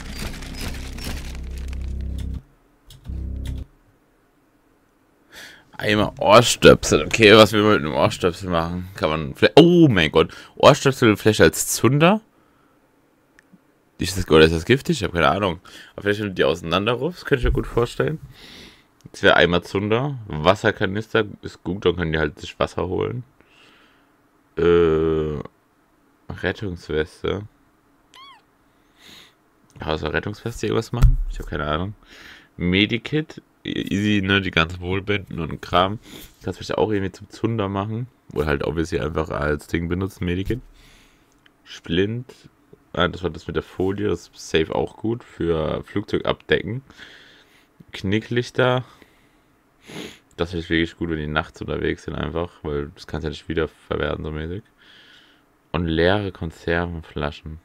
Einmal Ohrstöpsel. Okay, was will man mit einem Ohrstöpsel machen? Kann man vielleicht... Oh mein Gott. Ohrstöpsel vielleicht als Zunder? Ist das, oder ist das giftig? Ich habe keine Ahnung. Aber vielleicht, wenn du die auseinanderrufst, könnte ich mir gut vorstellen. Das wäre einmal Zunder. Wasserkanister ist gut, dann können die halt sich Wasser holen. Äh, Rettungsweste. Außer Rettungsweste irgendwas machen? Ich habe keine Ahnung. Medikit. Easy, ne? Die ganzen Wohlbinden und Kram. Kannst du vielleicht auch irgendwie zum Zunder machen. Oder halt obviously einfach als Ding benutzen, Medikit. Splint. Ah, das war das mit der Folie. Das ist safe auch gut für Flugzeug abdecken. Knicklichter. Das ist wirklich gut, wenn die nachts unterwegs sind einfach. Weil das kannst du ja nicht wieder verwerten, so mäßig. Und leere Konservenflaschen.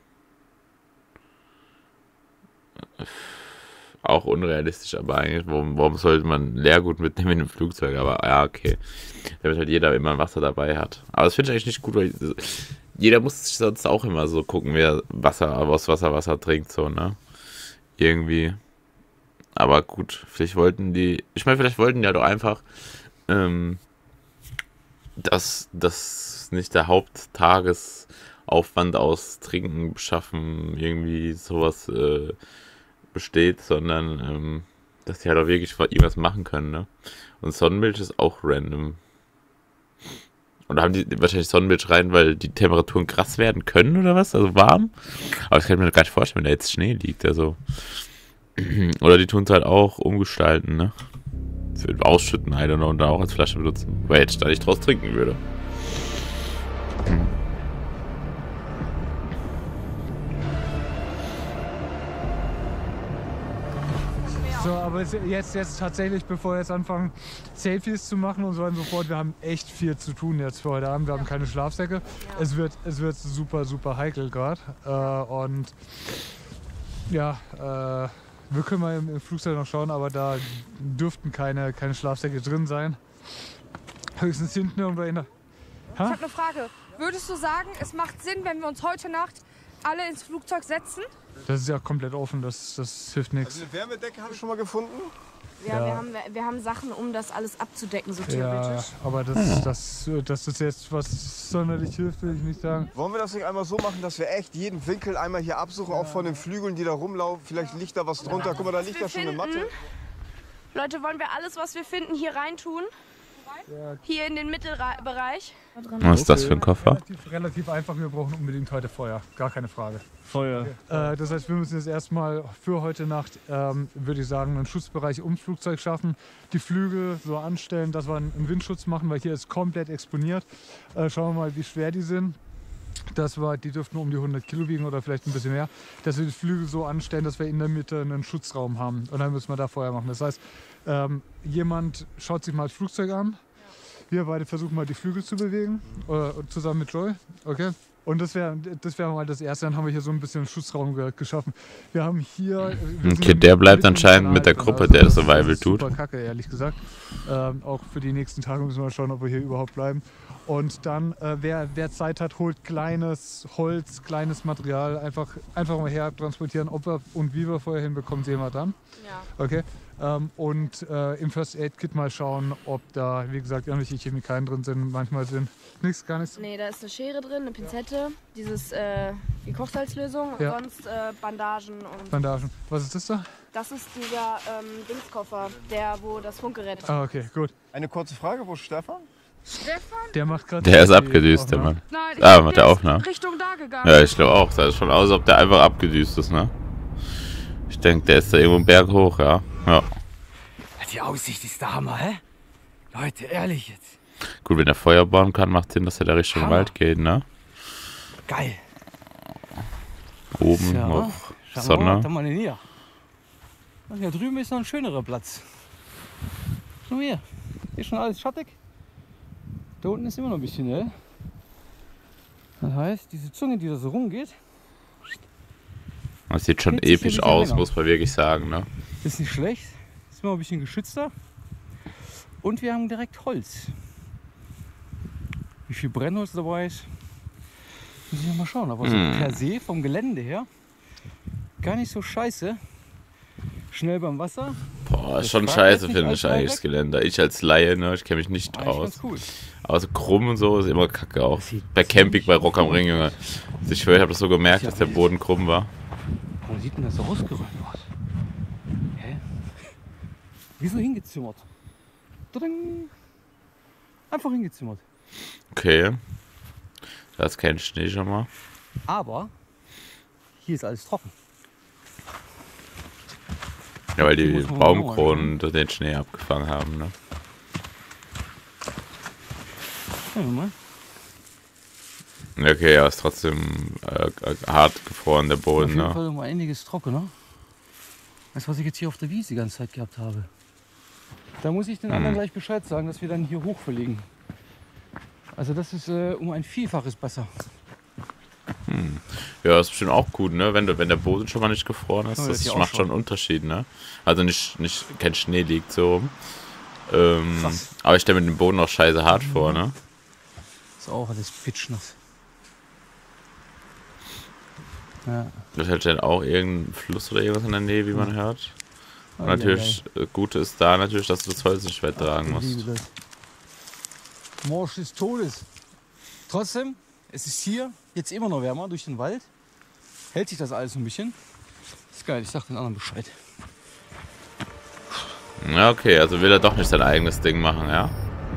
Auch unrealistisch, aber eigentlich, warum, warum sollte man Leergut mitnehmen in einem Flugzeug? Aber ja, okay. Damit halt jeder immer Wasser dabei hat. Aber das finde ich eigentlich nicht gut, weil jeder muss sonst auch immer so gucken, wer Wasser, aus Wasser Wasser trinkt, so, ne? Irgendwie. Aber gut, vielleicht wollten die, ich meine, vielleicht wollten die ja doch einfach, ähm, dass das nicht der Haupttagesaufwand aus Trinken, Beschaffen, irgendwie sowas, äh, besteht, sondern ähm, dass die halt auch wirklich irgendwas machen können, ne? Und Sonnenmilch ist auch random. Und da haben die wahrscheinlich Sonnenmilch rein, weil die Temperaturen krass werden können oder was? Also warm? Aber das kann ich mir gar nicht vorstellen, wenn da jetzt Schnee liegt, also. Oder die tun es halt auch umgestalten, ne? Für Ausschütten, I don't know, und da auch als Flasche benutzen. Weil jetzt da nicht draus trinken würde. Hm. So, aber jetzt, jetzt tatsächlich, bevor wir jetzt anfangen, Selfies zu machen und so weiter und so fort, wir haben echt viel zu tun jetzt für heute Abend. Wir haben keine Schlafsäcke. Ja. Es wird, es wird super, super heikel gerade. Äh, und ja, äh, wir können mal im, im Flugzeug noch schauen, aber da dürften keine, keine Schlafsäcke drin sein. Höchstens hinten irgendwo in der... Ich habe eine Frage. Würdest du sagen, es macht Sinn, wenn wir uns heute Nacht alle ins Flugzeug setzen? Das ist ja komplett offen, das, das hilft nichts. Also eine Wärmedecke habe ich schon mal gefunden. Ja, ja. Wir, haben, wir haben Sachen, um das alles abzudecken, so theoretisch. Ja, aber das, das, dass das jetzt was sonderlich hilft, will ich nicht sagen. Wollen wir das nicht einmal so machen, dass wir echt jeden Winkel einmal hier absuchen, ja. Auch von den Flügeln, die da rumlaufen? Vielleicht liegt da was drunter. Guck mal, da liegt ja schon eine Matte. Leute, wollen wir alles, was wir finden, hier reintun? Hier in den Mittelbereich. Was ist das für ein Koffer? Relativ, relativ einfach, wir brauchen unbedingt heute Feuer, gar keine Frage. Feuer. Okay. Äh, das heißt, wir müssen jetzt erstmal für heute Nacht, ähm, würde ich sagen, einen Schutzbereich ums Flugzeug schaffen. Die Flügel so anstellen, dass wir einen Windschutz machen, weil hier ist komplett exponiert. Äh, schauen wir mal, wie schwer die sind. Das war, die dürften um die hundert Kilo wiegen oder vielleicht ein bisschen mehr. Dass wir die Flügel so anstellen, dass wir in der Mitte einen Schutzraum haben. Und dann müssen wir da Feuer machen. Das heißt, ähm, jemand schaut sich mal das Flugzeug an. Wir beide versuchen mal die Flügel zu bewegen, äh, zusammen mit Joy, okay? Und das wäre das wär mal das Erste, dann haben wir hier so ein bisschen Schutzraum ge geschaffen. Wir haben hier... Wir okay, der bleibt anscheinend mit der Gruppe, also, der das Survival das tut. Super kacke, ehrlich gesagt. Ähm, auch für die nächsten Tage müssen wir schauen, ob wir hier überhaupt bleiben. Und dann, äh, wer, wer Zeit hat, holt kleines Holz, kleines Material, einfach, einfach mal her transportieren. Ob wir und wie wir vorher hinbekommen, sehen wir dann. Ja. Okay. Ähm, und äh, im First Aid Kit mal schauen, ob da, wie gesagt, irgendwelche Chemikalien drin sind. Manchmal sind nichts, gar nichts. Nee, da ist eine Schere drin, eine Pinzette, dieses, äh, die Kochsalzlösung und ja. sonst äh, Bandagen. Und Bandagen. Was ist das da? Das ist dieser ähm, Dingskoffer, der, wo das Funkgerät ist. Ah, okay, gut. Eine kurze Frage, wo ist Stefan? Stefan? Der macht gerade. Der ist abgedüst, der Mann. Nein, ah, macht der Aufnahme. Richtung da gegangen. Ja, ich glaube auch. Sah schon aus, als ob der einfach abgedüst ist, ne? Ich denke, der ist da irgendwo einen Berg hoch, ja. Ja. Die Aussicht ist der Hammer, hä? Leute, ehrlich jetzt. Gut, wenn er Feuer bauen kann, macht Sinn, dass er da Richtung Hammer. Wald geht, ne? Geil. Oben ja, noch Sonne. Mal, da mal hier. Und hier drüben ist noch ein schönerer Platz. Schau hier. Hier ist schon alles schattig. Da unten ist immer noch ein bisschen hell. Das heißt, diese Zunge, die da so rumgeht. Das sieht schon episch aus, muss man wirklich sagen, ne? Ist nicht schlecht. Ist immer ein bisschen geschützter. Und wir haben direkt Holz. Wie viel Brennholz dabei ist, muss ich noch mal schauen. Aber so hm. per se vom Gelände her gar nicht so scheiße. Schnell beim Wasser. Boah, ist schon Das scheiße, Fahrrad finde nicht ich eigentlich allzu das weit Geländer. Ich als Laie, ne, ich kenne mich nicht Eigentlich aus. ganz cool. Aber so krumm und so ist immer kacke auch. Das sieht Bei Camping, ziemlich bei Rock am gut Ring, Junge. Also ich schwöre, ich habe das so gemerkt, Ja, dass der wild. Boden krumm war. Warum sieht denn das so ausgeräumt aus? Hä? Wieso hingezimmert? Tudung. Einfach hingezimmert. Okay. Da ist kein Schnee schon mal. Aber hier ist alles trocken. Ja, weil die Hier muss man Baumkronen den Schnee abgefangen haben, ne? Ja, mal. Okay, ja, ist trotzdem äh, hart gefroren, der Auf Boden, jeden ne? Fall um einiges trockener. Als was ich jetzt hier auf der Wiese die ganze Zeit gehabt habe. Da muss ich den anderen Hm. gleich Bescheid sagen, dass wir dann hier hoch verlegen. Also das ist äh, um ein Vielfaches besser. Hm. Ja, ist bestimmt auch gut, ne? Wenn, du, wenn der Boden schon mal nicht gefroren ist, Ja, das das hier auch macht schon. schon einen Unterschied, ne? Also nicht, nicht kein Schnee liegt so rum. Ähm, Krass. aber ich stelle mir den Boden auch scheiße hart vor, ne? Ist auch alles pitschnass. Ja. Das hat dann auch irgendein Fluss oder irgendwas in der Nähe, wie man hört. Und Ei, ei, natürlich, äh, Gute ist da natürlich, dass du das Holz nicht weit tragen Ich musst. liebe das. Morsch des Todes. Trotzdem, es ist hier jetzt immer noch wärmer durch den Wald. Hält sich das alles ein bisschen. Ist geil, ich sag den anderen Bescheid. Ja, okay, also will er doch nicht sein eigenes Ding machen, ja?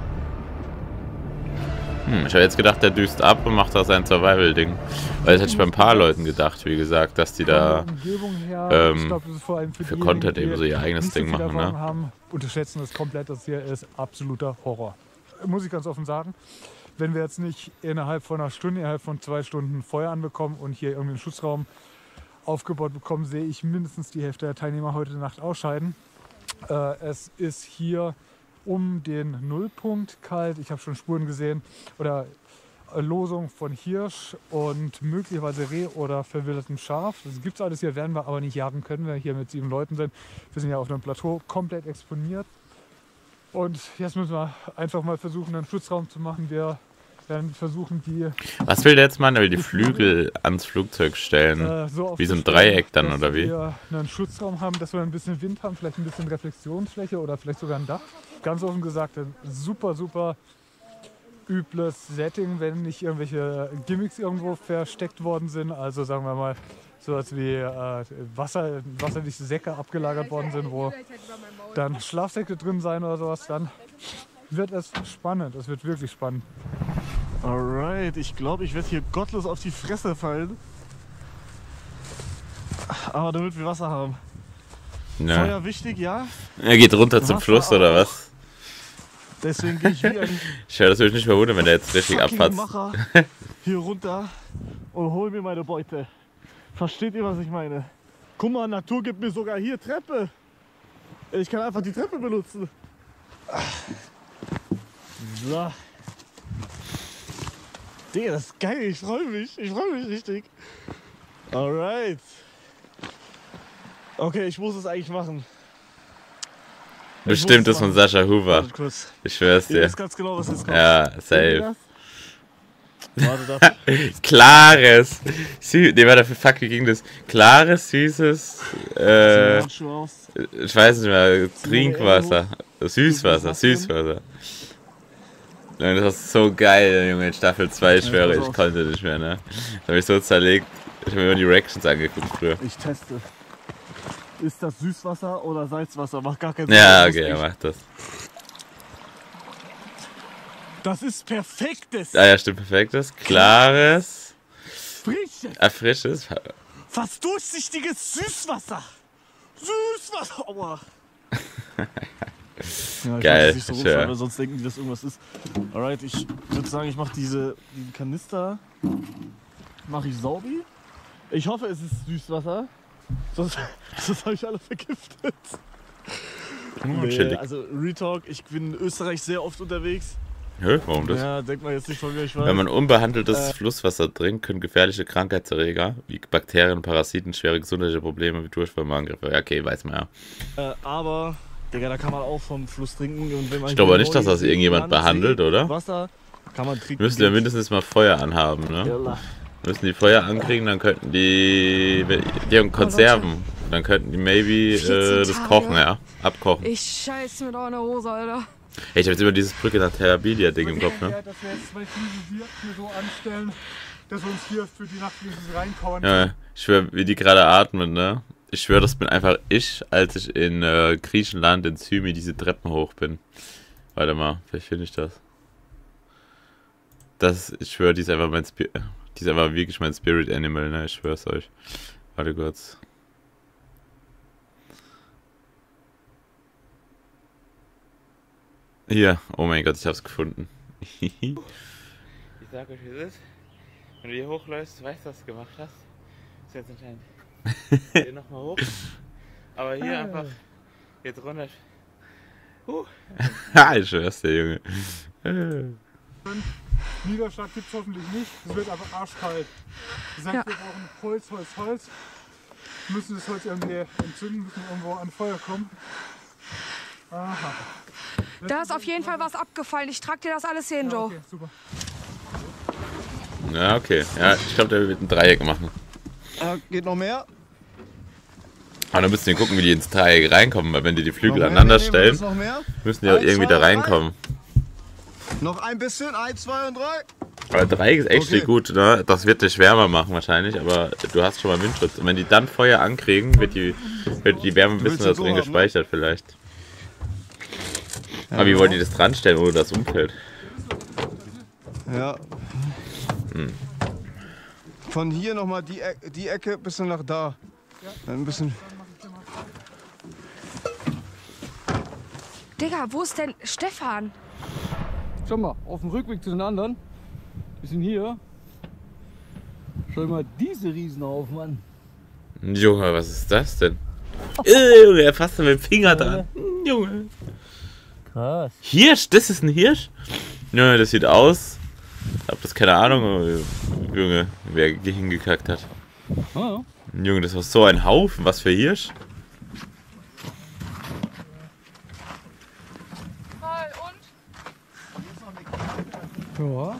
Hm, ich habe jetzt gedacht, der düst ab und macht da sein Survival-Ding. Weil das hätte ich bei ein paar Leuten gedacht, wie gesagt, dass die da Von der Umgebung her, ähm, ich glaub, das ist vor allem für, für diejenigen, Content die eben so ihr eigenes nicht so Ding viel machen, Erfahrung ne? haben, unterschätzen das komplett. Das hier ist absoluter Horror. Muss ich ganz offen sagen. Wenn wir jetzt nicht innerhalb von einer Stunde, innerhalb von zwei Stunden Feuer anbekommen und hier irgendwie einen Schutzraum aufgebaut bekommen, sehe ich mindestens die Hälfte der Teilnehmer heute Nacht ausscheiden. Äh, es ist hier um den Nullpunkt kalt. Ich habe schon Spuren gesehen oder Losung von Hirsch und möglicherweise Reh oder verwildertem Schaf. Das gibt es alles hier, werden wir aber nicht jagen können, wenn wir hier mit sieben Leuten sind. Wir sind ja auf einem Plateau komplett exponiert. Und jetzt müssen wir einfach mal versuchen, einen Schutzraum zu machen. Wir werden versuchen, die Was will der jetzt machen? Er will die Flügel ans Flugzeug stellen. äh, so Wie so ein aufzustellen, Dreieck dann, dass oder wie? wir einen Schutzraum haben, dass wir ein bisschen Wind haben, vielleicht ein bisschen Reflexionsfläche oder vielleicht sogar ein Dach. Ganz offen gesagt, ein super, super übles Setting, wenn nicht irgendwelche Gimmicks irgendwo versteckt worden sind. Also sagen wir mal, sowas wie äh, Wasser, wasserdichte Säcke abgelagert worden sind, wo dann Schlafsäcke drin sein oder sowas, dann wird es spannend. Es wird wirklich spannend. Alright, ich glaube, ich werde hier gottlos auf die Fresse fallen. Aber damit wir Wasser haben. Ne. Feuer wichtig, ja. Er geht runter zum Wasser Fluss, oder auch. was? Deswegen gehe ich wie ein Ich höre das würde mich nicht verwundern, wenn der jetzt richtig fucking abfatzt. Macher hier runter und hol mir meine Beute. Versteht ihr, was ich meine? Guck mal, Natur gibt mir sogar hier Treppe. Ich kann einfach die Treppe benutzen. So. Digga, das ist geil. Ich freue mich. Ich freue mich richtig. Alright. Okay, ich muss es eigentlich machen. Bestimmt muss ist von machen. Sascha Huber. Wartet kurz. Ich schwör's Ihr dir. wisst ganz genau, was jetzt kommt. Ja, Seht safe. ihr das? Warte, das. Klares. Sü nee, warte, für fuck, wie ging das? Klares, süßes, äh, Handschuhe aus. ich weiß nicht mehr, Trinkwasser. Süßwasser, Süßwasser. Junge, das ist so geil, Junge, in Staffel zwei, ich schwöre, ich konnte nicht mehr, ne? Das hab ich so zerlegt. Ich hab mir immer die Reactions angeguckt früher. Ich teste. Ist das Süßwasser oder Salzwasser? Macht gar keinen Sinn. Ja, Das okay, ist er echt- macht das. Das ist perfektes. Ah ja, stimmt, perfektes. Klares, Frisches. ah, frisches. Fast durchsichtiges Süßwasser. Süßwasser. Aua. Ja, ich Geil, weiß, nicht so ich rumfahren, hör. weil sonst denken die, dass irgendwas ist. Alright, ich würde sagen, ich mache diese diesen Kanister mache ich saubi. Ich hoffe, es ist Süßwasser. Sonst, sonst habe ich alle vergiftet. Hm, Nee, chillig. also Retalk, ich bin in Österreich sehr oft unterwegs. Hä, warum das? Ja, denk mal jetzt nicht von mir, ich weiß. Wenn man unbehandeltes Äh. Flusswasser trinkt, können gefährliche Krankheitserreger wie Bakterien, Parasiten, schwere gesundheitliche Probleme wie Durchfall, Magengriffe. Ja, okay, weiß man ja. Äh, aber, Digga, da kann man auch vom Fluss trinken. Und wenn man Ich glaube hier nicht, dass das neu irgendjemand Land, behandelt, See, oder? Wasser kann man trinken. Müsste ja mindestens mal Feuer anhaben, ne? Jalla. Müssen die Feuer ankriegen, dann könnten die... Die haben Konserven. Dann könnten die maybe äh, das kochen, ja. Abkochen. Ich scheiße mit einer Hose, Alter. Hey, ich hab jetzt immer dieses Brücke nach Terrabilia-Ding im Kopf, ne? Ja, dass wir jetzt zwei Fliegen hier so anstellen, dass wir uns hier für die Nacht wenigstens reinkauen. Ja, ich schwör, wie die gerade atmen, ne? Ich schwör, das bin einfach ich, als ich in äh, Griechenland, in Symi, diese Treppen hoch bin. Warte mal, vielleicht finde ich das. Das, ich schwör, die ist einfach mein Spirit, die ist einfach wirklich mein Spirit Animal, ne? Ich schwör's euch. Warte kurz. Hier, oh mein Gott, ich hab's gefunden. Ich sag euch, wie es ist. Wenn du hier hochläufst, weißt du, was du gemacht hast. Ist jetzt entscheidend. Hier nochmal hoch. Aber hier ah. einfach jetzt runter. Uh. Ich schwör's dir, Junge. Niederschlag gibt's hoffentlich nicht. Es wird aber arschkalt. Das heißt, ja. Wir brauchen Holz, Holz, Holz. Wir müssen das Holz irgendwie entzünden, müssen irgendwo an Feuer kommen. Aha. Da ist auf jeden Fall was abgefallen. Ich trage dir das alles hin, ja, Joe. Okay, super. Ja, okay. Ja, ich glaube, der wird ein Dreieck machen. Ja, geht noch mehr? Aber dann müssen wir gucken, wie die ins Dreieck reinkommen, weil wenn die die Flügel aneinander stellen, müssen die auch irgendwie da reinkommen. Noch ein bisschen, eins, zwei und drei. Aber Dreieck ist echt okay. Gut, ne? Das wird dich wärmer machen wahrscheinlich, aber du hast schon mal Windschutz. Und wenn die dann Feuer ankriegen, wird die, wird die Wärme ein bisschen da drin gespeichert vielleicht. Aber wie wollen die das dran stellen, ohne das umfällt? Ja. Hm. Von hier nochmal die, e die Ecke bis nach da. Ein bisschen. Digga, wo ist denn Stefan? Schau mal, auf dem Rückweg zu den anderen. Wir sind hier. Schau mal diese Riesenhaufen an. Junge, was ist das denn? äh, Junge, er fasst mit dem Finger dran. Junge. Krass. Hirsch, das ist ein Hirsch? Junge, das sieht aus. Ich hab das keine Ahnung, Junge, wer hier hingekackt hat. Oh. Junge, das war so ein Haufen. Was für Hirsch? Mal und? Ja.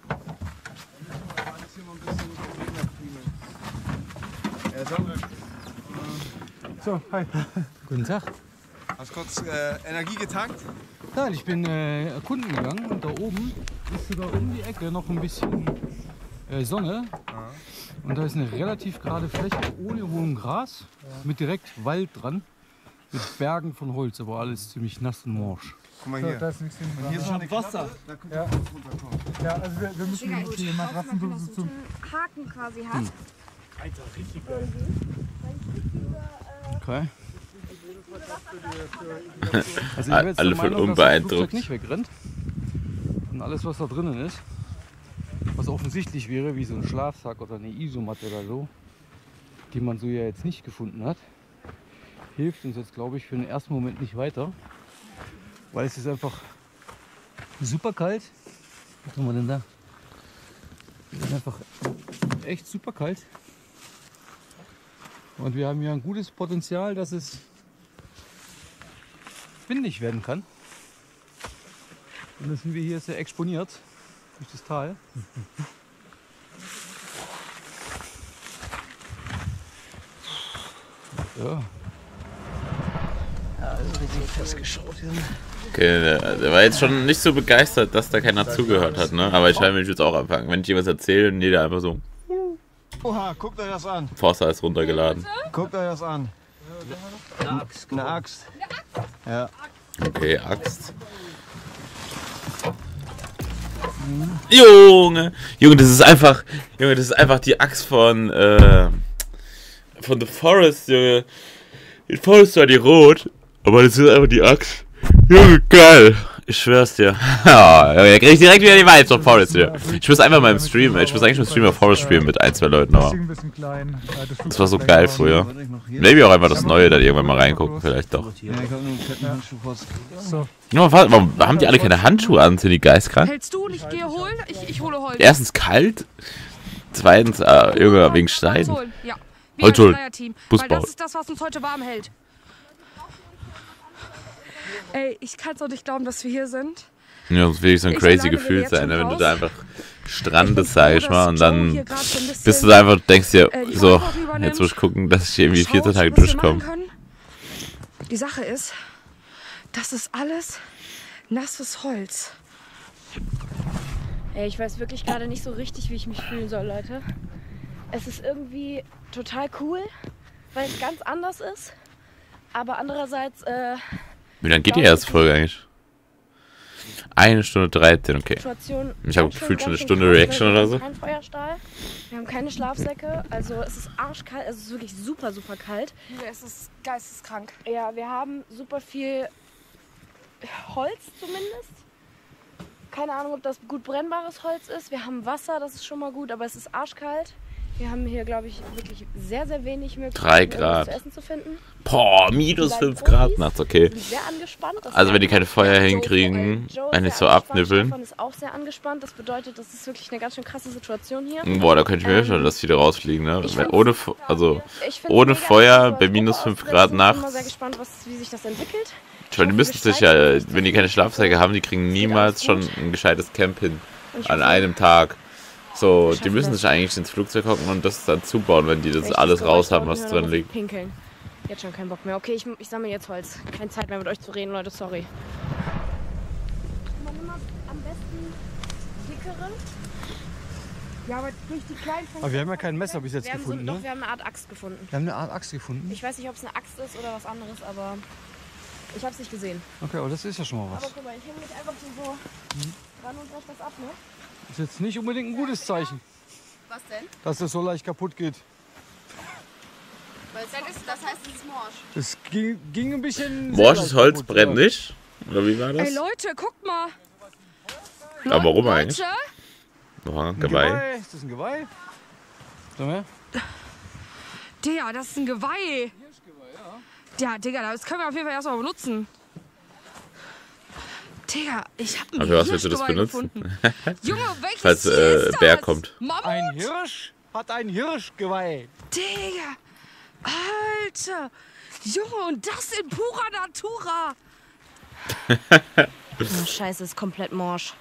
So, hi. Guten Tag. Hast du kurz äh, Energie getankt? Nein, ich bin äh, erkunden gegangen und da oben ist sogar um die Ecke noch ein bisschen äh, Sonne. Ja. Und da ist eine relativ gerade Fläche ohne hohem Gras, ja. Mit direkt Wald dran, mit Bergen von Holz, aber alles ziemlich nass und morsch. Guck mal hier. So, da ist nichts hin. Hier ist schon Wasser. Da könnt ihr ja. runterkommen. Ja, also wir, wir müssen Digga, die Matratzen so so zum Haken quasi hat. Hm. Alter, richtig geil. Okay. Also ich alle voll unbeeindruckt. Nicht wegrennt. Und alles, was da drinnen ist, was offensichtlich wäre, wie so ein Schlafsack oder eine Isomatte oder so, die man so ja jetzt nicht gefunden hat, hilft uns jetzt, glaube ich, für den ersten Moment nicht weiter, weil es ist einfach super kalt. Was haben wir denn da? Es ist einfach echt super kalt. Und wir haben hier ein gutes Potenzial, dass es windig werden kann. Und dann sind wir hier sehr exponiert durch das Tal. Ja. Ja, richtig festgeschaut hier. Okay, der, der war jetzt schon nicht so begeistert, dass da keiner zugehört hat, ne? Aber ich will mich jetzt auch anfangen. Wenn ich dir was erzähle und jeder einfach so. Oha, guckt euch das an. Forster ist runtergeladen. Guckt euch das an. Eine Axt. Eine Axt. Ja. Okay, Axt. Junge! Junge, das ist einfach. Junge, das ist einfach die Axt von. Äh, von The Forest, Junge. In Forest war die rot, aber das ist einfach die Axt. Junge, geil! Ich schwör's dir. Ja, da krieg ich direkt wieder die Vibes von Forest hier. Ich muss einfach mal im Stream, ich muss eigentlich im Stream auf Forest spielen mit ein, zwei Leuten, aber das war so geil früher. Maybe auch einfach das Neue dann irgendwann mal reingucken, vielleicht doch. Ja, warum haben die alle keine Handschuhe an? Sind die geistkrank? Hältst du und ich gehe holen? Ich, ich hole Holz. Erstens kalt, zweitens äh, Junge, wegen Stein. Holz holen, ja. Holz holen. Weil das ist das, was uns heute warm hält. Ey, ich kann es doch nicht glauben, dass wir hier sind. Ja, das will ich so ein crazy Gefühl sein, ne? Wenn du da einfach strandes, sag ich mal, und dann bist du da einfach, denkst dir, so, jetzt muss ich gucken, dass ich irgendwie vierzehn Tage durchkomme. Die Sache ist, das ist alles nasses Holz. Ey, ich weiß wirklich gerade nicht so richtig, wie ich mich fühlen soll, Leute. Es ist irgendwie total cool, weil es ganz anders ist. Aber andererseits, äh... Wie lange geht die erste Folge eigentlich? Eine Stunde dreizehn, okay. Ich habe gefühlt schon eine Stunde Reaction oder so. Wir haben keinen Feuerstahl, wir haben keine Schlafsäcke, also es ist arschkalt, es ist wirklich super, super kalt. Es ist geisteskrank. Ja, wir haben super viel Holz zumindest. Keine Ahnung, ob das gut brennbares Holz ist. Wir haben Wasser, das ist schon mal gut, aber es ist arschkalt. Wir haben hier, glaube ich, wirklich sehr, sehr wenig Möglichkeiten, drei Grad. zu essen zu finden. Boah, minus fünf Grad nachts, okay. Sind sehr angespannt. Das also wenn die keine Feuer hinkriegen, wenn die so abnippeln. Stefan ist auch sehr angespannt. Das bedeutet, das ist wirklich eine ganz schön krasse Situation hier. Boah, da könnte ich mir ähm, schon, dass viele rausfliegen, ne? Ohne, also, ohne Feuer bei minus fünf Grad nachts. Ich bin sehr gespannt, was, wie sich das entwickelt. Ich meine, die müssen sich ja, wenn die keine Schlafsäcke haben, die kriegen niemals schon ein gescheites Camp hin. An einem Tag. So, die müssen sich eigentlich ins Flugzeug hocken und das dann zubauen, wenn die das alles raus haben, was drin liegt. Pinkeln. Jetzt schon keinen Bock mehr. Okay, ich, ich sammle jetzt Holz. Keine Zeit mehr mit euch zu reden, Leute, sorry. Man immer am besten dickeren. Ja, aber durch die kleinen... Aber wir haben ja kein Messer bis jetzt gefunden, so, ne? Doch, wir haben eine Art Axt gefunden. Wir haben eine Art Axt gefunden? Ich weiß nicht, ob es eine Axt ist oder was anderes, aber ich habe es nicht gesehen. Okay, aber das ist ja schon mal was. Aber guck mal, ich hänge mich einfach so mhm. ran und brech das ab, ne? Das ist jetzt nicht unbedingt ein gutes Zeichen. Was denn? Dass das so leicht kaputt geht. Weil dann ist, das heißt, es ist morsch. Es ging, ging ein bisschen... Morsches Holz kaputt, brennt ja. nicht? Oder wie war das? Ey Leute, guckt mal! Aber warum eigentlich? Noch ein Geweih. Ist das ein Geweih? Schau mal. Digga, das ist ein Geweih. Ja. Ja, Digga, das können wir auf jeden Fall erstmal benutzen. Digga, ich hab ein Aber was willst du das benutzen? Junge, welches Falls äh, Bär kommt. Mammut? Ein Hirsch hat ein Hirschgeweih. Digga, Alter. Junge, und das in purer Natura. Oh, Scheiße, ist komplett morsch.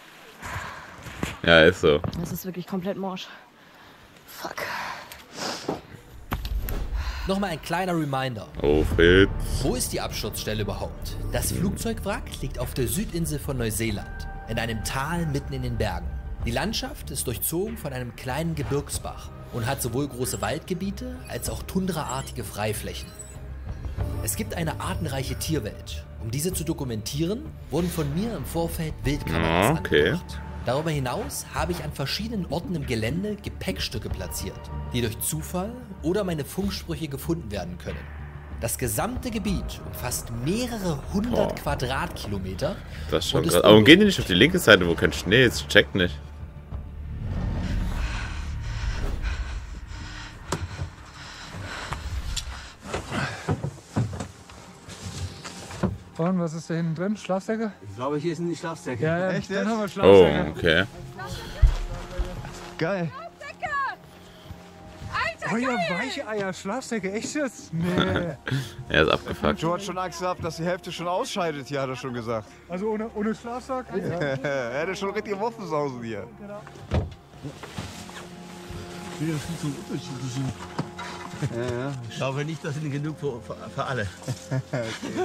Ja, ist so. Das ist wirklich komplett morsch. Fuck. Nochmal ein kleiner Reminder. Oh, Fritz. Wo ist die Absturzstelle überhaupt? Das Flugzeugwrack liegt auf der Südinsel von Neuseeland, in einem Tal mitten in den Bergen. Die Landschaft ist durchzogen von einem kleinen Gebirgsbach und hat sowohl große Waldgebiete als auch tundraartige Freiflächen. Es gibt eine artenreiche Tierwelt. Um diese zu dokumentieren, wurden von mir im Vorfeld Wildkameras okay. angebracht. Darüber hinaus habe ich an verschiedenen Orten im Gelände Gepäckstücke platziert, die durch Zufall oder meine Funksprüche gefunden werden können. Das gesamte Gebiet umfasst mehrere hundert oh. Quadratkilometer. Das ist schon krass. Aber gehen die nicht auf die linke Seite, wo kein Schnee ist? Ich check nicht. Und was ist da hinten drin? Schlafsäcke? Ich glaube, hier sind die Schlafsäcke. Ja, ja. Echt? Dann haben wir Schlafsäcke. Oh, okay. Geil. Alter, oh ja, weiche Eier, Schlafsäcke, echt jetzt? Nee. Er ist abgefuckt. Joe hat schon Angst gehabt, dass die Hälfte schon ausscheidet hier, hat er schon gesagt. Also ohne, ohne Schlafsack? Ja. Er hätte schon richtige Muffensausen hier. Genau. Nee, das sind so unterschiedliche. Ja, ja. Ich glaube nicht, das sind genug für, für, für alle. Okay.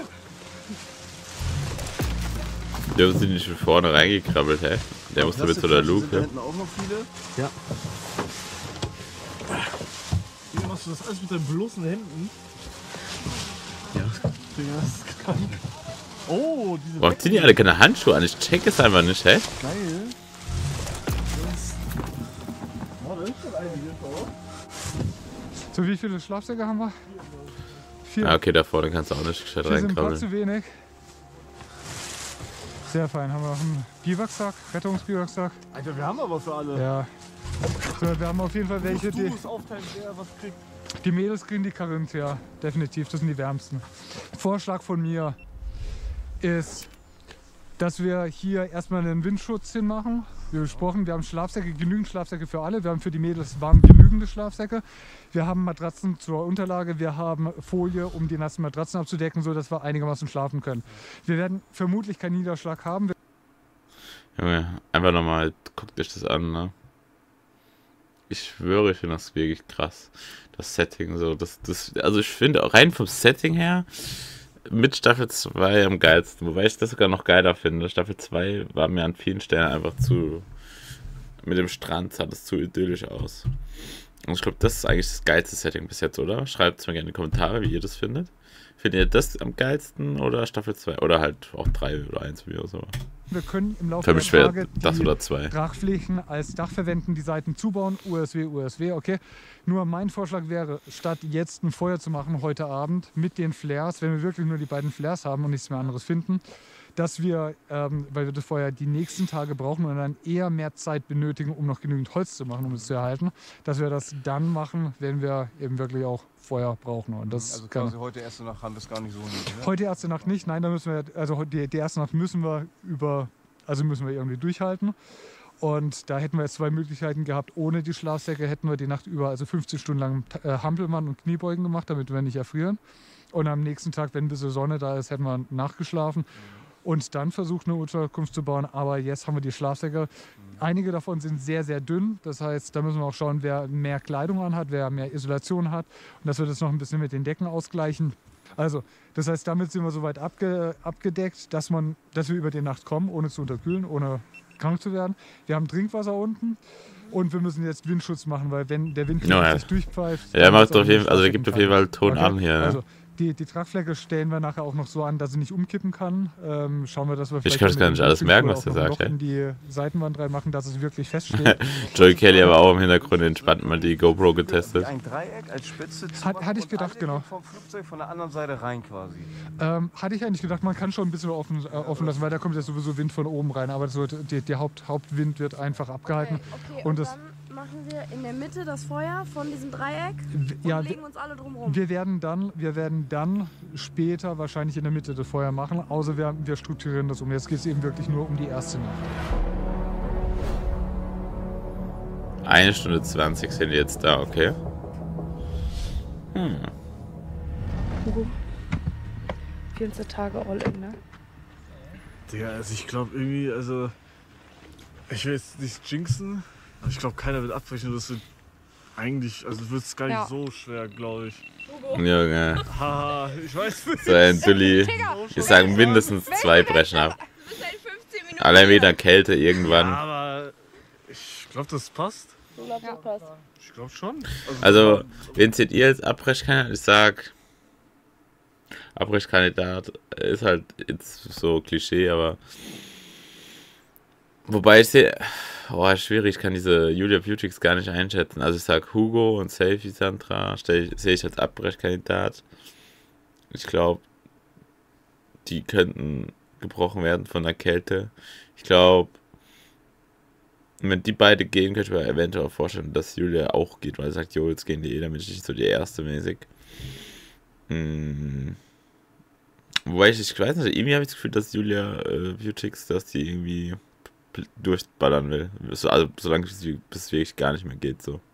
Der ist nicht von vorne reingekrabbelt, hä? Der musste mit so einer Luke. Da hinten auch noch viele. Ja. Wie machst du das alles mit deinen bloßen Händen? Ja. Das ist krank. Oh, diese. Warum ziehen die alle keine Handschuhe an? Ich check es einfach nicht, hä? Geil. Das. Oh, da ist schon einiges auch. So, wie viele Schlafsäcke haben wir? Vier. Ah, okay, da vorne kannst du auch nicht gescheit Vier sind gerade zu reinkrabbeln. wenig. Sehr fein. Haben wir noch einen Biwaksack, Rettungsbiwaksack. Alter, wir haben aber für alle. Ja. So, wir haben auf jeden Fall welche, Du die. musst aufteilen, wer was kriegt. Die Mädels kriegen die Carinthia, definitiv. Das sind die wärmsten. Vorschlag von mir ist, dass wir hier erstmal einen Windschutz hinmachen. Wie besprochen, wir haben Schlafsäcke, genügend Schlafsäcke für alle. Wir haben für die Mädels warm genügende Schlafsäcke. Wir haben Matratzen zur Unterlage. Wir haben Folie, um die nassen Matratzen abzudecken, sodass wir einigermaßen schlafen können. Wir werden vermutlich keinen Niederschlag haben. Junge, einfach nochmal, guckt euch das an, ne? Ich schwöre, ich finde das wirklich krass. Das Setting so, das, das, also ich finde auch rein vom Setting her mit Staffel zwei am geilsten. Wobei ich das sogar noch geiler finde. Staffel zwei war mir an vielen Stellen einfach zu, mit dem Strand sah das zu idyllisch aus. Und ich glaube, das ist eigentlich das geilste Setting bis jetzt, oder? Schreibt es mir gerne in die Kommentare, wie ihr das findet. Findet ihr das am geilsten oder Staffel zwei? Oder halt auch drei oder eins wie auch so. Wir können im Laufe Für mich der Tage das oder zwei. Tragflächen als Dach verwenden, die Seiten zubauen, U S W, U S W, okay. Nur mein Vorschlag wäre, statt jetzt ein Feuer zu machen heute Abend mit den Flares, wenn wir wirklich nur die beiden Flares haben und nichts mehr anderes finden, dass wir, ähm, weil wir das Feuer die nächsten Tage brauchen und dann eher mehr Zeit benötigen, um noch genügend Holz zu machen, um es zu erhalten, dass wir das dann machen, wenn wir eben wirklich auch Feuer brauchen. Und das also quasi heute erste Nacht haben das gar nicht so nicht, ne? Heute erste Nacht nicht, nein, da müssen wir, also die, die erste Nacht müssen wir über, also müssen wir irgendwie durchhalten. Und da hätten wir jetzt zwei Möglichkeiten gehabt. Ohne die Schlafsäcke hätten wir die Nacht über, also fünfzehn Stunden lang äh, Hampelmann und Kniebeugen gemacht, damit wir nicht erfrieren. Und am nächsten Tag, wenn ein bisschen Sonne da ist, hätten wir nachgeschlafen. Und dann versucht, eine Unterkunft zu bauen. Aber jetzt haben wir die Schlafsäcke. Einige davon sind sehr, sehr dünn. Das heißt, da müssen wir auch schauen, wer mehr Kleidung anhat, wer mehr Isolation hat. Und dass wir das noch ein bisschen mit den Decken ausgleichen. Also, das heißt, damit sind wir soweit abge abgedeckt, dass, man, dass wir über die Nacht kommen, ohne zu unterkühlen, ohne krank zu werden. Wir haben Trinkwasser unten. Und wir müssen jetzt Windschutz machen, weil wenn der Wind no, ja. sich durchpfeift... Ja, macht auf jeden Fall, also er gibt auf jeden Fall Ton okay. an hier. Ne? Also, Die, die Tragfläche stellen wir nachher auch noch so an, dass sie nicht umkippen kann. Ähm, schauen wir, dass wir ich kann das gar nicht alles merken, was der sagt. Ja? In die Seitenwand reinmachen, dass es wirklich feststeht. Joey Kelly aber auch im Hintergrund entspannt mal die GoPro getestet. Ein Dreieck als Spitze zu Hat, hatte ich gedacht, genau. Vom Flugzeug von der anderen Seite rein quasi. Ähm, hatte ich eigentlich gedacht, man kann schon ein bisschen offen, äh, offen lassen, weil da kommt ja sowieso Wind von oben rein. Aber das wird, die, der Haupt, Hauptwind wird einfach abgehalten. Okay, okay, und und das, dann machen wir in der Mitte das Feuer von diesem Dreieck und ja, legen uns alle drum rum. Wir werden dann, wir werden dann später wahrscheinlich in der Mitte das Feuer machen, außer wir, wir strukturieren das um. Jetzt geht es eben wirklich nur um die erste Nacht. Eine Stunde zwanzig sind jetzt da, okay. Hm. vierzehn Tage All-In, ne? Digga, also ich glaube irgendwie, also ich will jetzt nicht jinxen, aber ich glaube keiner wird abbrechen. Das wird eigentlich, also wird es gar nicht ja. so schwer, glaube ich. Junge. Haha, ich weiß nicht. So ein Dulli. Ich sage mindestens zwei brechen ab. Allein wegen Kälte irgendwann. Ja, aber ich glaube, das passt. Du glaubst, das passt? Ich glaube schon. Also, also wen seht ihr als Abbrechkandidat? Ich sag, Abbrechkandidat ist halt jetzt so Klischee, aber wobei ich sehe, oh, schwierig, ich kann diese Julia Beautix gar nicht einschätzen. Also ich sag Hugo und Selfie Sandra sehe ich als Abbrechkandidat. Ich glaube, die könnten gebrochen werden von der Kälte. Ich glaube, wenn die beide gehen, könnte ich mir eventuell auch vorstellen, dass Julia auch geht, weil sie sagt, jo, jetzt gehen die eh, damit ich nicht so die erste mäßig. Hm. Wobei ich, ich weiß nicht, irgendwie habe ich das Gefühl, dass Julia äh, Beautix, dass die irgendwie durchballern will. Also solange es wirklich gar nicht mehr geht, so.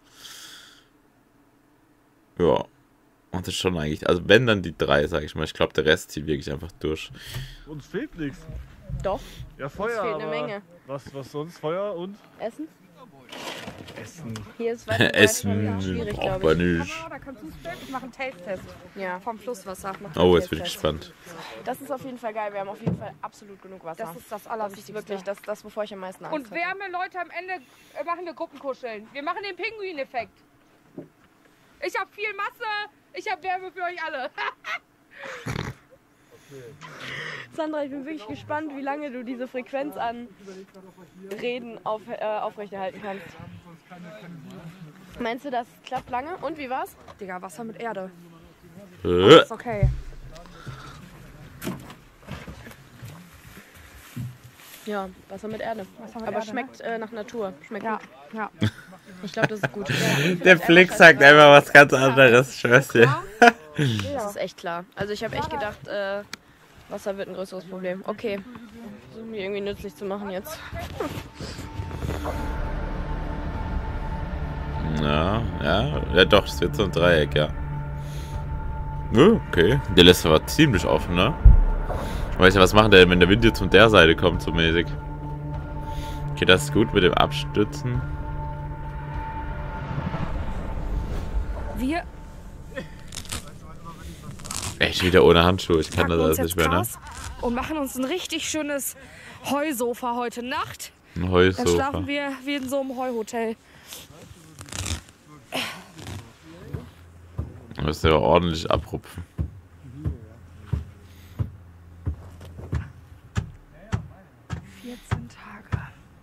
Ja. Und das ist schon eigentlich, also wenn dann die drei, sag ich mal. Ich glaube, der Rest zieht wirklich einfach durch. Uns fehlt nichts. Doch. Ja, Feuer. Es fehlt eine Menge. Was, was sonst? Feuer und? Essen? Essen. Hier ist weiter Essen schwierig, braucht man nicht. Da kannst du ich mache einen Taste-Test. Ja. Vom Flusswasser. Oh, jetzt bin ich gespannt. Das ist auf jeden Fall geil. Wir haben auf jeden Fall absolut genug Wasser. Das ist das Das Allerwichtigste. ist wirklich das, das wovor ich am meisten Angst Und wärme, Leute, am Ende äh, machen wir Gruppenkuscheln. Wir machen den Pinguin-Effekt. Ich habe viel Masse, ich habe Wärme für euch alle. Sandra, ich bin wirklich gespannt, wie lange du diese Frequenz an Reden auf, äh, aufrechterhalten kannst. Meinst du, das klappt lange? Und wie war's? Digga, Wasser mit Erde. Äh. Das ist okay. Ja, Wasser mit Erde. Wasser mit Aber Erde, schmeckt äh, nach Natur. Schmeckt ja. gut. Ja. Ich glaube, das ist gut. Ja, der Flick sagt einfach was ganz anderes, ich schwör's dir. Das ist echt klar. Also ich habe echt gedacht, äh, Wasser wird ein größeres Problem. Okay, versuchen wir irgendwie nützlich zu machen jetzt. Ja, ja, ja doch, es wird so ein Dreieck, ja. Oh, okay, der lässt aber ziemlich offen, ne? Weißt du, was machen der, wenn der Wind jetzt von der Seite kommt, so mäßig? Geht das gut mit dem Abstützen? Wir Echt wieder ohne Handschuhe, ich kann packen das uns alles jetzt nicht mehr, ne? Gras und machen uns ein richtig schönes Heusofa heute Nacht. Ein Dann Heusofa. schlafen wir wie in so einem Heuhotel. Du musst ja ordentlich abrupfen. vierzehn Tage.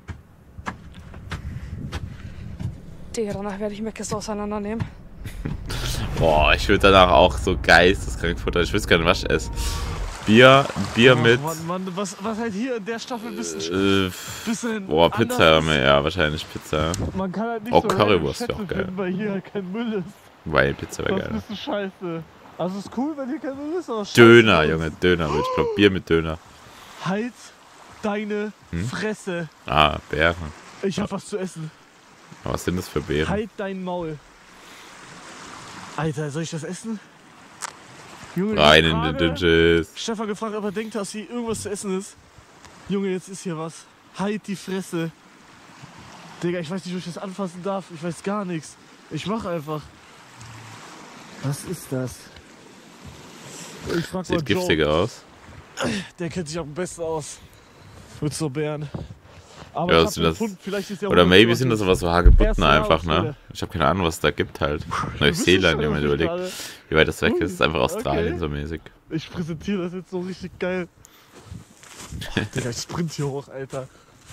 Digga, danach werde ich Meckes auseinandernehmen. Boah, ich würde danach auch so geisteskrank futtern. Ich wüsste gar nicht, was ich esse. Bier, Bier Oh, mit. Mann, Mann, was, was halt hier in der Staffel ein bisschen. Äh, bisschen boah, Pizza, anders ist. ja, wahrscheinlich Pizza. Man kann halt nicht Oh, so Currywurst Schätze wäre auch geil. finden, weil hier halt kein Müll ist. Weil Pizza wäre Das ist geil. ein bisschen scheiße. Also ist cool, wenn hier kein Müll ist, aber scheiße. Döner, ist. Junge, Döner. Ich glaub, Bier mit Döner. Halt deine Hm? Fresse. Ah, Beeren. Ich hab was zu essen. Aber was sind das für Beeren? Halt dein Maul. Alter, soll ich das essen? Junge, Rein ich in frage- den Dünges. Stefan gefragt, ob er denkt, dass hier irgendwas zu essen ist. Junge, jetzt ist hier was. Halt die Fresse. Digga, ich weiß nicht, ob ich das anfassen darf. Ich weiß gar nichts. Ich mach einfach. Was ist das? Ich frag mal Sieht giftiger Joe. aus. Der kennt sich am besten aus. Mit so Bären. Aber Ja, ich was hab sind das? gefunden, vielleicht ist der Oder maybe hundertzwanzig. sind das aber so Hagebutten Erste Mal einfach, auf ne? Stelle. Ich habe keine Ahnung, was es da gibt halt. bist Neuseeland, schon wenn man auf überlegt, Stelle. wie weit das weg ist. Das ist einfach Okay. Australien so mäßig. Ich präsentiere das jetzt so richtig geil. Oh, Digga, ich sprint hier hoch, Alter.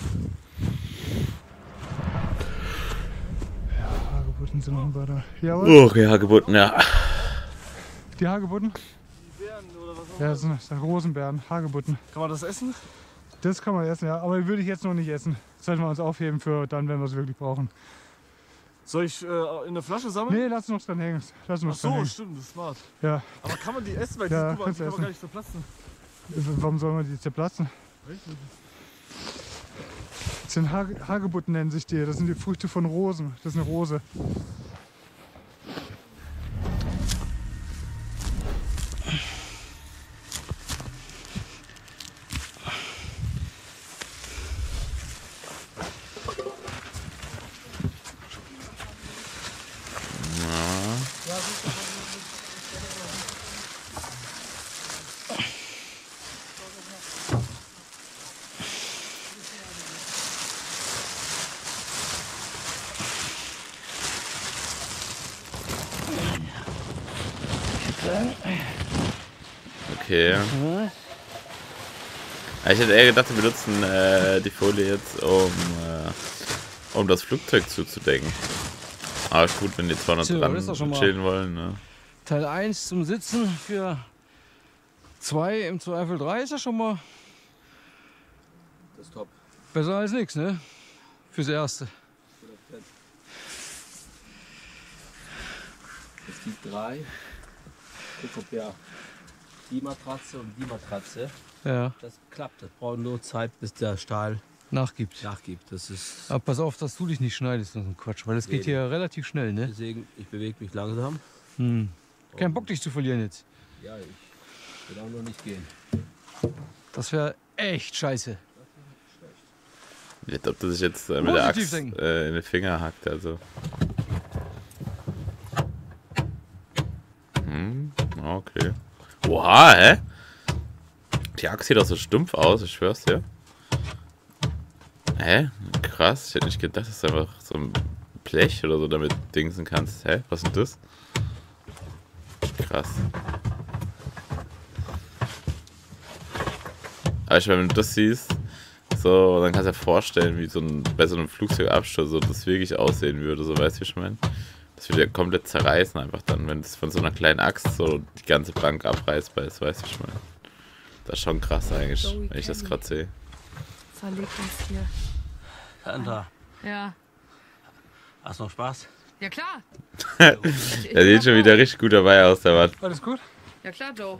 Ja, Hagebutten sind noch ein paar da. Jawohl. Oh, okay, Hagebutten, ja. Die Hagebutten? Die Bären oder was auch Ja, das sind, das sind Rosenbeeren, Hagebutten. Kann man das essen? Das kann man essen, ja. Aber würde ich jetzt noch nicht essen. Das sollten wir uns aufheben für dann, wenn wir es wirklich brauchen. Soll ich äh, in der Flasche sammeln? Nee, lass uns dran hängen. Lass Ach uns dran so, hängen. stimmt, das ist smart. Ja. Aber kann man die essen? Weil Ja, die, guck mal, kannst die du kann man essen. gar nicht zerplatzen. Warum soll man die zerplatzen? Das sind Hage Hagebutten, nennen sich die. Das sind die Früchte von Rosen. Das ist eine Rose. Okay. Ja, ich hätte eher gedacht, wir benutzen äh, die Folie jetzt, um, äh, um das Flugzeug zuzudecken. Aber gut, wenn die zwei noch So, dran das ist doch schon mal- chillen wollen. Ne? Teil eins zum Sitzen für zwei, im Zweifel drei ist ja schon mal Das ist top. besser als nichts, ne? Fürs Erste. Es gibt drei. Guck, ob ja die Matratze und die Matratze. Ja, Das klappt. Das braucht nur Zeit, bis der Stahl nachgibt. nachgibt. Das ist Aber pass auf, dass du dich nicht schneidest, das ist ein Quatsch, weil das geht Nee. hier relativ schnell, ne? deswegen, ich bewege mich langsam. Hm. Kein Bock, dich zu verlieren jetzt. Ja, ich will auch noch nicht gehen. Das wäre echt scheiße. Als ob das sich jetzt äh, mit der Positiv Axt denken. äh, in den Finger hackt, also. Hm, okay. Oha, hä? Die Axt sieht doch so stumpf aus, ich schwör's dir. Hä? Krass, ich hätte nicht gedacht, dass du einfach so ein Blech oder so damit dingsen kannst. Hä? Was ist denn das? Krass. Aber ich meine, wenn du das siehst, so, dann kannst du dir vorstellen, wie so ein, bei so einem Flugzeugabsturz so das wirklich aussehen würde, so, weißt du, wie ich meine? Das würde ja komplett zerreißen einfach dann, wenn das von so einer kleinen Axt so die ganze Bank abreißbar ist, weißt du, wie ich meine? Das ist schon krass eigentlich, Joey wenn ich das Kenny. gerade sehe. Zerlegt uns hier. Sandra, Ja. hast du noch Spaß? Ja klar. Er sieht schon wieder richtig gut dabei aus, der Mann. Alles gut? Ja klar, Joe.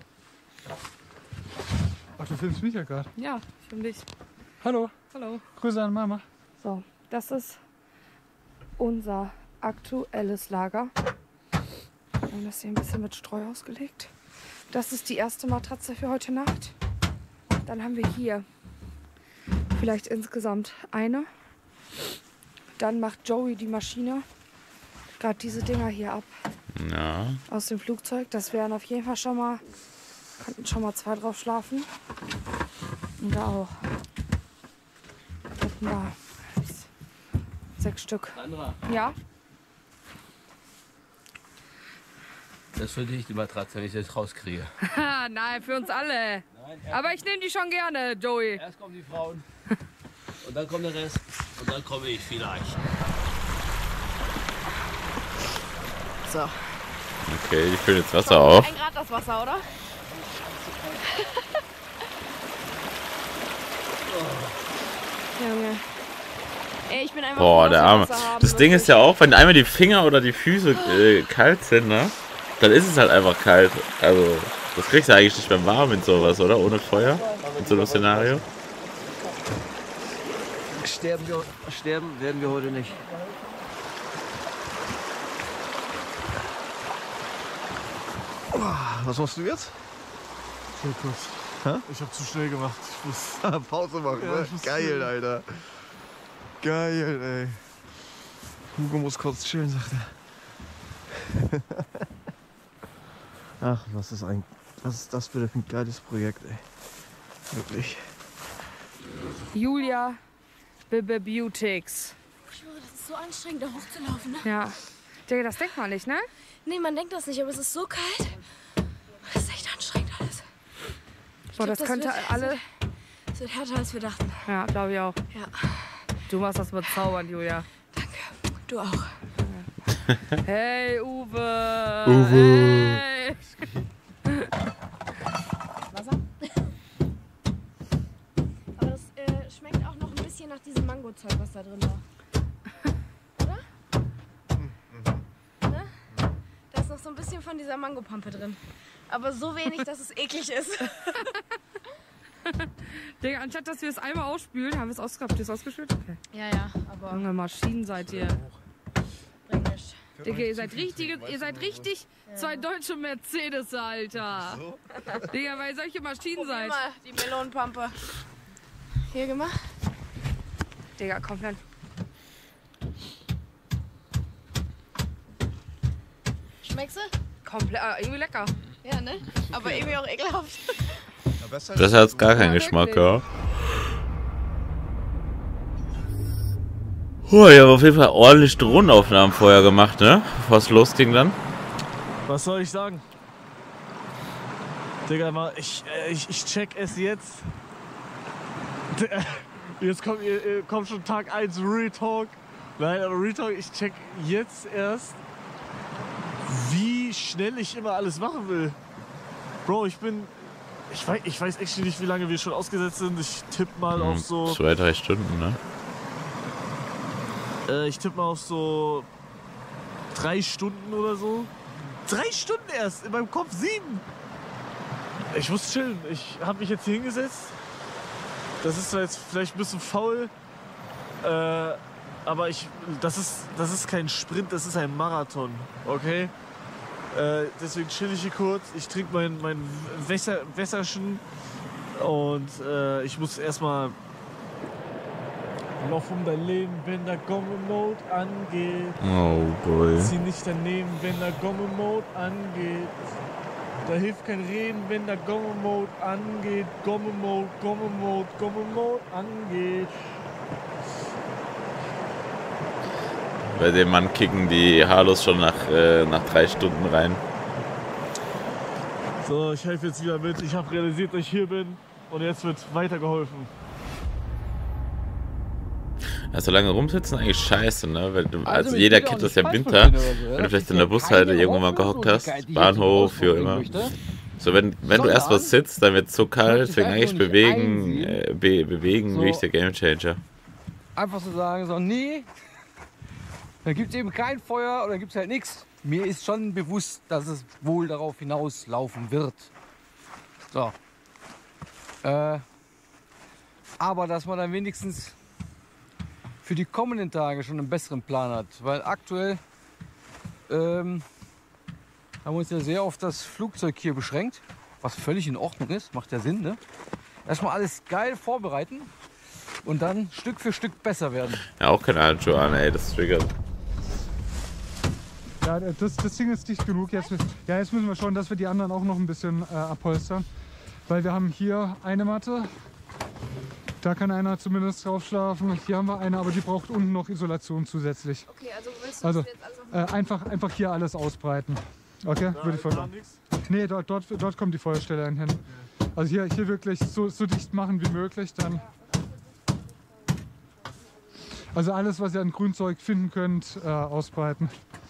Ach, du filmst mich ja gerade. Ja, für mich. Hallo, Hallo. Grüße an Mama. So, das ist unser aktuelles Lager. Wir haben das hier ein bisschen mit Streu ausgelegt. Das ist die erste Matratze für heute Nacht. Dann haben wir hier vielleicht insgesamt eine, Dann macht Joey die Maschine gerade diese Dinger hier ab. Ja. Aus dem Flugzeug. Das wären auf jeden Fall schon mal, könnten schon mal zwei drauf schlafen. Und da auch. Hätten wir sechs Stück. Sandra, Ja? das ist für dich die Matratze, wenn ich das rauskriege. Nein, für uns alle. Nein, aber ich nehme die schon gerne, Joey. Erst kommen die Frauen und dann kommt der Rest und dann komme ich vielleicht. So. Okay, die füllen jetzt Wasser auf. Ein Grad das Wasser, oder? Junge. Ey, ich bin einfach Boah, froh, der dass wir Arme. Wasser haben, Das Ding wirklich. ist ja auch, wenn einmal die Finger oder die Füße äh, kalt sind, ne? Dann ist es halt einfach kalt. Also, das kriegst du eigentlich nicht mehr warm mit sowas, oder? Ohne Feuer? In so einem Szenario. Sterben, wir, sterben werden wir heute nicht. Was machst du jetzt? Schnell kurz. Hä? Ich hab zu schnell gemacht. Ich muss Pause machen, Ja, ne? ich muss Geil, chillen. Alter. Geil, ey. Hugo muss kurz chillen, sagt er. Ach, was ist ein... Was ist das für ein geiles Projekt, ey. Wirklich. Julia Bibibutics. Ich schwöre, das ist so anstrengend, da hochzulaufen, ne? Ja. Digga, das denkt man nicht, ne? Nee, man denkt das nicht, aber es ist so kalt. Das ist echt anstrengend alles. Ich Boah, glaub, das könnte wird, alle... Das wird härter, als wir dachten. Ja, glaube ich auch. Ja. Du machst das mit Zaubern, Julia. Danke. Du auch. Hey, Uwe! Uwe. Hey. Wasser? Aber das äh, schmeckt auch noch ein bisschen nach diesem Mango-Zeug, was da drin war. Oder? Ne? Da ist noch so ein bisschen von dieser Mangopampe drin. Aber so wenig, dass es eklig ist. Digga, anstatt dass wir es einmal ausspülen, haben wir es ausgehabt. Habt ihr es ausgespült? Okay. Ja, ja, aber Junge, Maschinen seid ihr. bringt nichts. Digga, ihr seid richtig, ihr seid richtig zwei deutsche Mercedes, Alter. Digga, weil ihr solche Maschinen Probier seid. mal die Melonenpampe. Hier gemacht. Digga, komplett. Schmeckst du? Komplett, äh, irgendwie lecker. Ja, ne? Aber irgendwie auch ekelhaft. Das hat gar keinen Ja, Geschmack, wirklich. ja. Oh, ich habe auf jeden Fall ordentlich Drohnenaufnahmen vorher gemacht, ne? Bevor es losging dann. Was soll ich sagen? Digga, mal, ich, äh, ich, ich check es jetzt. Jetzt kommt, ihr, ihr kommt schon Tag eins Real Talk. Nein, aber Real Talk, ich check jetzt erst, wie schnell ich immer alles machen will. Bro, ich bin... Ich weiß, ich weiß echt nicht, wie lange wir schon ausgesetzt sind. Ich tippe mal auf so... Zwei, drei Stunden, ne? Äh, ich tippe mal auf so... Drei Stunden oder so. Drei Stunden erst! In meinem Kopf sieben! Ich muss chillen. Ich habe mich jetzt hier hingesetzt. Das ist zwar jetzt vielleicht ein bisschen faul. Äh, aber ich... Das ist, das ist kein Sprint, das ist ein Marathon. Okay? Äh, deswegen chill ich hier kurz. Ich trinke mein, mein Wässer, Wässerchen und äh, ich muss erstmal lauf um dein Leben, wenn der Gomme-Mode angeht. Oh boy. Zieh nicht daneben, wenn der Gomme-Mode angeht. Da hilft kein Reden, wenn der Gomme-Mode angeht. Gomme-Mode, Gomme-Mode, Gomme-Mode angeht. Bei dem Mann kicken die Halos schon nach, äh, nach drei Stunden rein. So, ich helfe jetzt wieder mit. Ich habe realisiert, dass ich hier bin und jetzt wird weitergeholfen. Ja, so lange rumsitzen eigentlich scheiße, ne? Weil du, also, Also, jeder ich will kennt auch das ja im nicht Winter, falsch verstehen oder so, ja. wenn du vielleicht Das in der ist ja Bushalte keine irgendwo mal gehockt hast, Hoffnungslosigkeit, die ich Bahnhof, jetzt wie auch ausdrücken immer. möchte. So, wenn, wenn du Sondern erst was sitzt, dann wird es so kalt, möchte ich deswegen einfach eigentlich nur nicht bewegen, einsehen. äh, be, bewegen So. wirklich der Gamechanger. Einfach zu sagen, so, nee, da gibt es eben kein Feuer oder gibt es halt nichts. Mir ist schon bewusst, dass es wohl darauf hinauslaufen wird. So. Äh, aber dass man dann wenigstens für die kommenden Tage schon einen besseren Plan hat. Weil aktuell ähm, haben wir uns ja sehr auf das Flugzeug hier beschränkt. Was völlig in Ordnung ist, macht ja Sinn, ne? Erstmal alles geil vorbereiten. und dann Stück für Stück besser werden. Ja, auch kein Handschuh an, ey, das triggert. Ja, das, das Ding ist dicht genug. Jetzt, ja, jetzt müssen wir schauen, dass wir die anderen auch noch ein bisschen äh, abpolstern. Weil wir haben hier eine Matte. Da kann einer zumindest drauf schlafen. Hier haben wir eine, aber die braucht unten noch Isolation zusätzlich. Okay, also willst du Also das jetzt alles auf äh, einfach, einfach hier alles ausbreiten. Okay, Da würde ich ist gar vorschlagen. nichts. Nee, dort, dort, dort kommt die Feuerstelle hin. Also hier, hier wirklich so, so dicht machen wie möglich. Dann also alles, was ihr an Grünzeug finden könnt, äh, ausbreiten.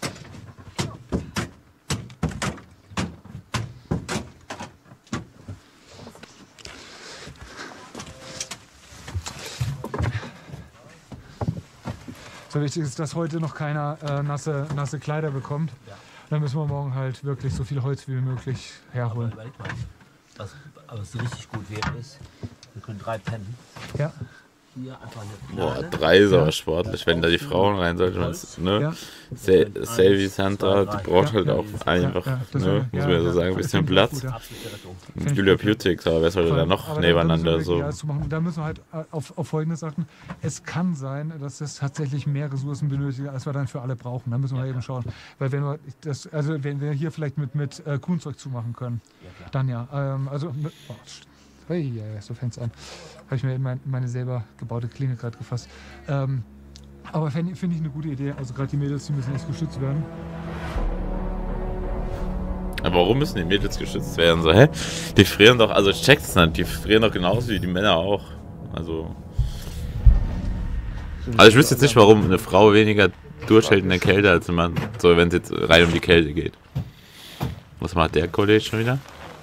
So wichtig ist, dass heute noch keiner äh, nasse, nasse Kleider bekommt. Ja. Dann müssen wir morgen halt wirklich so viel Holz wie möglich herholen. Aber überleg mal, was, was so richtig gut wäre ist, wir können drei pennen. Ja. Hier einfach eine Boah, Plane. drei ist aber sportlich, wenn da die Frauen rein sollten. Ne? Ja. Sa- Savvy Sandra, die braucht halt auch einfach, ja, ja, das ne? wäre- muss ja, man ja so ja, sagen, ein das bisschen finde ich auch Platz. gut, ja. Absolute Rettung. Und Julia Beautix, aber wer sollte da noch Aber nebeneinander da müssen wir so? wirklich alles zu machen. Da müssen wir halt äh, auf, auf Folgendes achten. Es kann sein, dass es tatsächlich mehr Ressourcen benötigt, als wir dann für alle brauchen. Da müssen wir eben schauen. Weil wenn wir das, also wenn wir hier vielleicht mit, mit äh, Grünzeug zumachen können, Ja, dann ja. Ähm, also mit, oh, hey, ja, ja, so fängt's an. Habe ich mir in mein, meine selber gebaute Klinge gerade gefasst. Ähm, aber finde find ich eine gute Idee. Also gerade die Mädels, die müssen echt geschützt werden. Aber warum müssen die Mädels geschützt werden? So, hä? Die frieren doch, also ich check's nicht, die frieren doch genauso wie die Männer auch. Also. Also ich wüsste jetzt nicht, warum eine Frau weniger durchhält in der Kälte als ein Mann. So, wenn es jetzt rein um die Kälte geht. Was macht der Kollege schon wieder?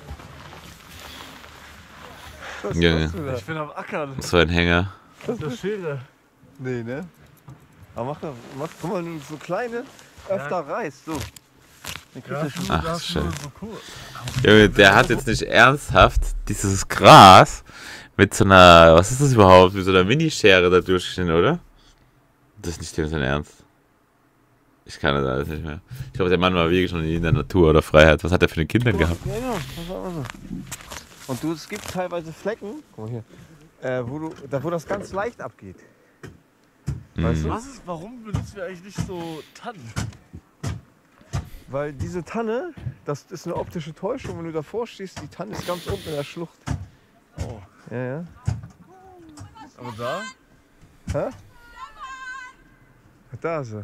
Was Ja, machst du da? Ich bin am Ackern. So ein Hänger. Das ist eine Schere. Nee, ne? Aber mach doch, mach, guck mal, nur so kleine öfter reißt, so. Dann kriegt Ja, er schon. Ach, das ist nur schön. so cool. Junge, der hat jetzt nicht ernsthaft dieses Gras mit so einer, was ist das überhaupt, mit so einer Minischere da durchgeschnitten, oder? Das ist nicht dem sein Ernst. Ich kann das alles nicht mehr. Ich glaube, der Mann war wirklich noch nie in der Natur oder Freiheit. Was hat er für eine Kinder gehabt? Ja, ja, das war immer so. Und du, es gibt teilweise Flecken, guck mal hier, äh, wo, du, da, wo das ganz leicht abgeht. Weißt du? Was ist, warum benutzen wir eigentlich nicht so Tannen? Weil diese Tanne, das ist eine optische Täuschung, wenn du davor stehst, die Tanne ist ganz unten in der Schlucht. Oh. Ja, ja. Aber da? Hä? Da ist sie.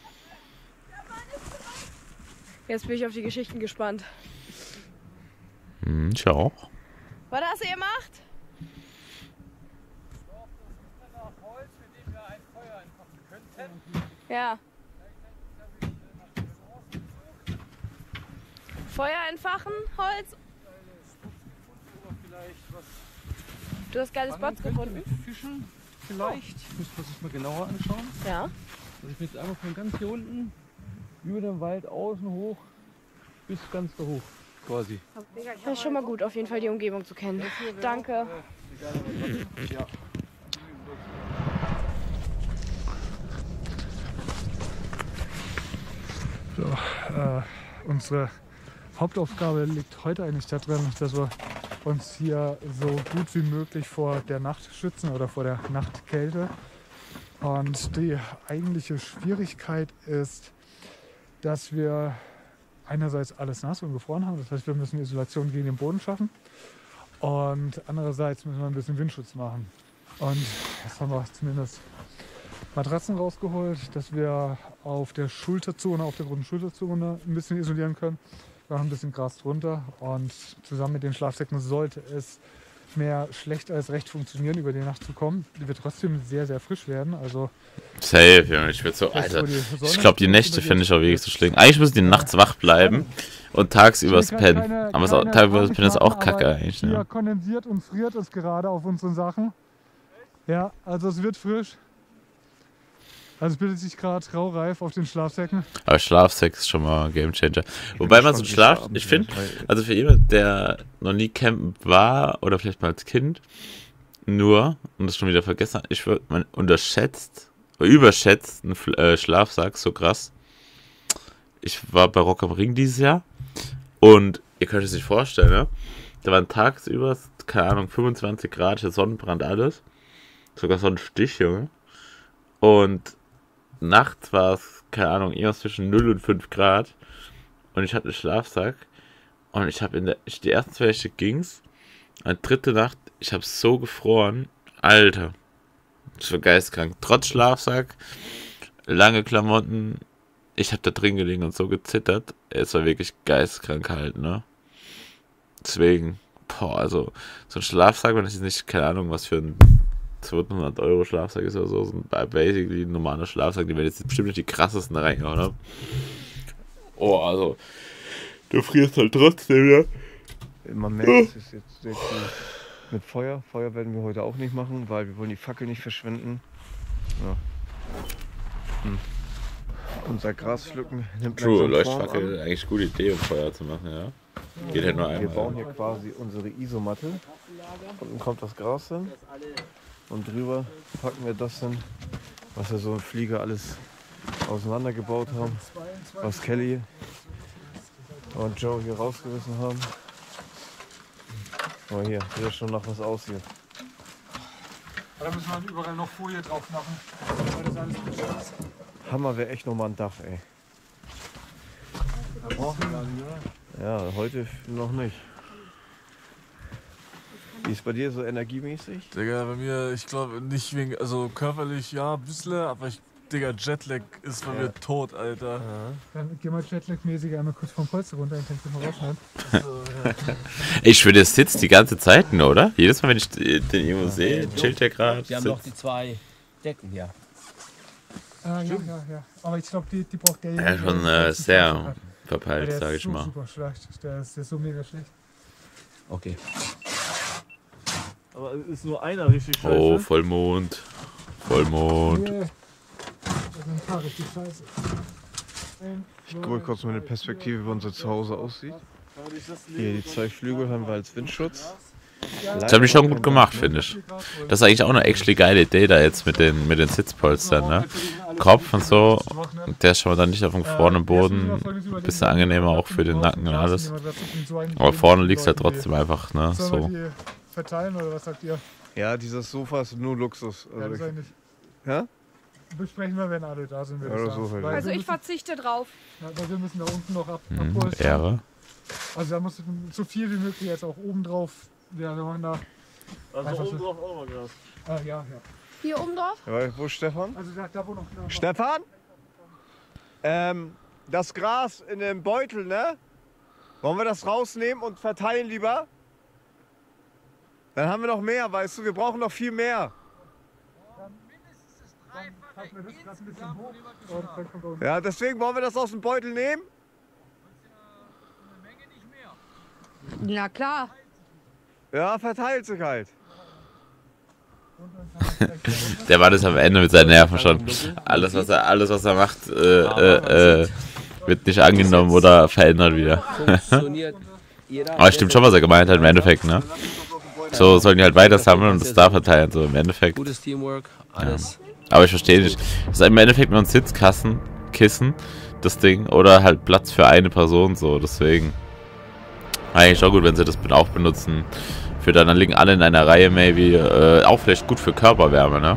Jetzt bin ich auf die Geschichten gespannt. Hm, ich auch. Was hast du gemacht? Ja. Feuer entfachen, Holz. Du hast geile Spots gefunden? Fischen vielleicht. Ich muss das mal genauer anschauen. Ja. Also ich bin jetzt einfach von ganz hier unten über den Wald außen hoch bis ganz da hoch quasi. Das ist schon mal gut, auf jeden Fall die Umgebung zu kennen. Danke. So, äh, unsere Hauptaufgabe liegt heute eigentlich darin, dass wir uns hier so gut wie möglich vor der Nacht schützen oder vor der Nachtkälte. Und die eigentliche Schwierigkeit ist, dass wir einerseits alles nass und gefroren haben. Das heißt, wir müssen Isolation gegen den Boden schaffen. Und andererseits müssen wir ein bisschen Windschutz machen. Und jetzt haben wir zumindest Matratzen rausgeholt, dass wir auf der Schulterzone, auf der großen Schulterzone ein bisschen isolieren können. Wir haben ein bisschen Gras drunter und zusammen mit den Schlafsäcken sollte es mehr schlecht als recht funktionieren, über die Nacht zu kommen. Die wird trotzdem sehr, sehr frisch werden. Also Safe, Junge. Ich würde so, Alter. Ich glaube, die Nächte finde ich auch wirklich so schlimm. Eigentlich müssen die nachts wach bleiben und tagsüber pennen. Aber so, tagsüber pennen ist auch kacke eigentlich. Hier Ne? kondensiert und friert es gerade auf unseren Sachen. Ja, also es wird frisch. Also es bildet sich gerade raureif auf den Schlafsäcken. Aber Schlafsack ist schon mal Gamechanger. Wobei man so Schlaf, ich finde, also für jemanden, der noch nie campen war oder vielleicht mal als Kind, nur, und das schon wieder vergessen hat, ich würde, man unterschätzt, überschätzt einen äh, Schlafsack so krass. Ich war bei Rock am Ring dieses Jahr und ihr könnt es sich vorstellen, ne? Da waren tagsüber, keine Ahnung, fünfundzwanzig Grad, Sonnenbrand, alles. Sogar so ein Stich, Junge. Und nachts war es, keine Ahnung, irgendwas zwischen null und fünf Grad. Und ich hatte einen Schlafsack. Und ich habe in der, die ersten zwei Nächte ging's. Und dritte Nacht, ich habe so gefroren. Alter. Ich war geistkrank. Trotz Schlafsack, lange Klamotten. Ich habe da drin gelegen und so gezittert. Es war wirklich geistkrank halt, ne? Deswegen, boah, also so ein Schlafsack, wenn ich jetzt nicht, keine Ahnung, was für ein zweihundert Euro Schlafsack ist oder so, so ein basically ein normaler Schlafsack, die werden jetzt bestimmt nicht die krassesten da reingehauen haben. Oh, also, du frierst halt trotzdem, ja? Man merkt, es ist jetzt, jetzt mit Feuer. Feuer werden wir heute auch nicht machen, weil wir wollen die Fackel nicht verschwenden. Ja. Hm. Unser Graspflücken nimmt True, Leuchtfackel, eigentlich eine gute Idee, um Feuer zu machen, ja. Geht halt nur einmal. Wir bauen hier quasi unsere Isomatte. Unten kommt das Gras hin. Und drüber packen wir das hin, was wir so im Flieger alles auseinandergebaut haben. Was Kelly und Joe hier rausgerissen haben. Oh hier, sieht ja schon nach was aus hier. Da müssen wir überall noch Folie drauf machen, weil das alles gut ist. Hammer wäre echt nochmal ein Dach, ey. Da brauchen wir gar nicht, oder? Ja, heute noch nicht. Wie ist bei dir so energiemäßig? Digga, bei mir, ich glaube nicht wegen, also körperlich ja, ein bisschen, aber ich, Digga, Jetlag ist bei ja. mir tot, Alter. Ja. Dann geh mal Jetlag-mäßig einmal kurz vom Polster runter, dann kannst du mal rausschneiden. So, ja. Ich schwöre, der sitzt die ganze Zeit nur, oder? Jedes Mal, wenn ich den irgendwo sehe, chillt der gerade. Wir haben noch die zwei Decken hier. Ah, ja, ja, ja. Aber ich glaube, die, die braucht der Ja, schon äh, sehr verpeilt, sage ich so mal. Super schlecht. Der ist, der ist so mega schlecht. Okay. Aber es ist nur einer richtig scheiße. Oh, Vollmond. Vollmond. Yeah. Das ist ein paar richtig scheiße. Ich gucke kurz mal eine Perspektive, wie unser Zuhause aussieht. Hier die zwei Flügel haben wir als Windschutz. Das haben die schon gut gemacht, finde ich. Das ist eigentlich auch eine actually geile Idee da jetzt mit den, mit den Sitzpolstern, ne? Kopf und so, der ist schon mal dann nicht auf dem gefrorenen Boden. Bisschen angenehmer auch für den Nacken und alles. Aber vorne liegt es halt trotzdem einfach, ne? So. Verteilen oder was sagt ihr? Ja, dieses Sofa ist nur Luxus. Also ja, das ich, ja? Besprechen wir, wenn alle da sind. Ja, ich so halt also ich verzichte drauf. Ja, weil wir müssen da unten noch ab. Hm, Ehre. Also da muss so viel wie möglich jetzt auch oben drauf. Ja, wir machen da. Also oben drauf auch mal Gras. Ah, ja, ja. Hier oben drauf? Ja, wo ist Stefan? Also da, da wo noch. Da Stefan? Ähm, das Gras in dem Beutel, ne? Wollen wir das rausnehmen und verteilen lieber? Dann haben wir noch mehr, weißt du, wir brauchen noch viel mehr. Ja, deswegen wollen wir das aus dem Beutel nehmen? Na klar. Ja, verteilt sich halt. Der war das am Ende mit seinen Nerven schon. Alles, was er, alles, was er macht, äh, äh, äh, wird nicht angenommen oder verändert wieder. Aber stimmt schon, was er gemeint hat im Endeffekt, ne? So sollen die halt weiter sammeln und das da verteilen, so im Endeffekt. Gutes Teamwork, alles. Ja. Aber ich verstehe nicht. Das ist im Endeffekt nur ein Sitzkasten, Kissen, das Ding, oder halt Platz für eine Person, so, deswegen. Eigentlich auch gut, wenn sie das auch benutzen. Für dann, dann liegen alle in einer Reihe, maybe. Äh, auch vielleicht gut für Körperwärme, ne?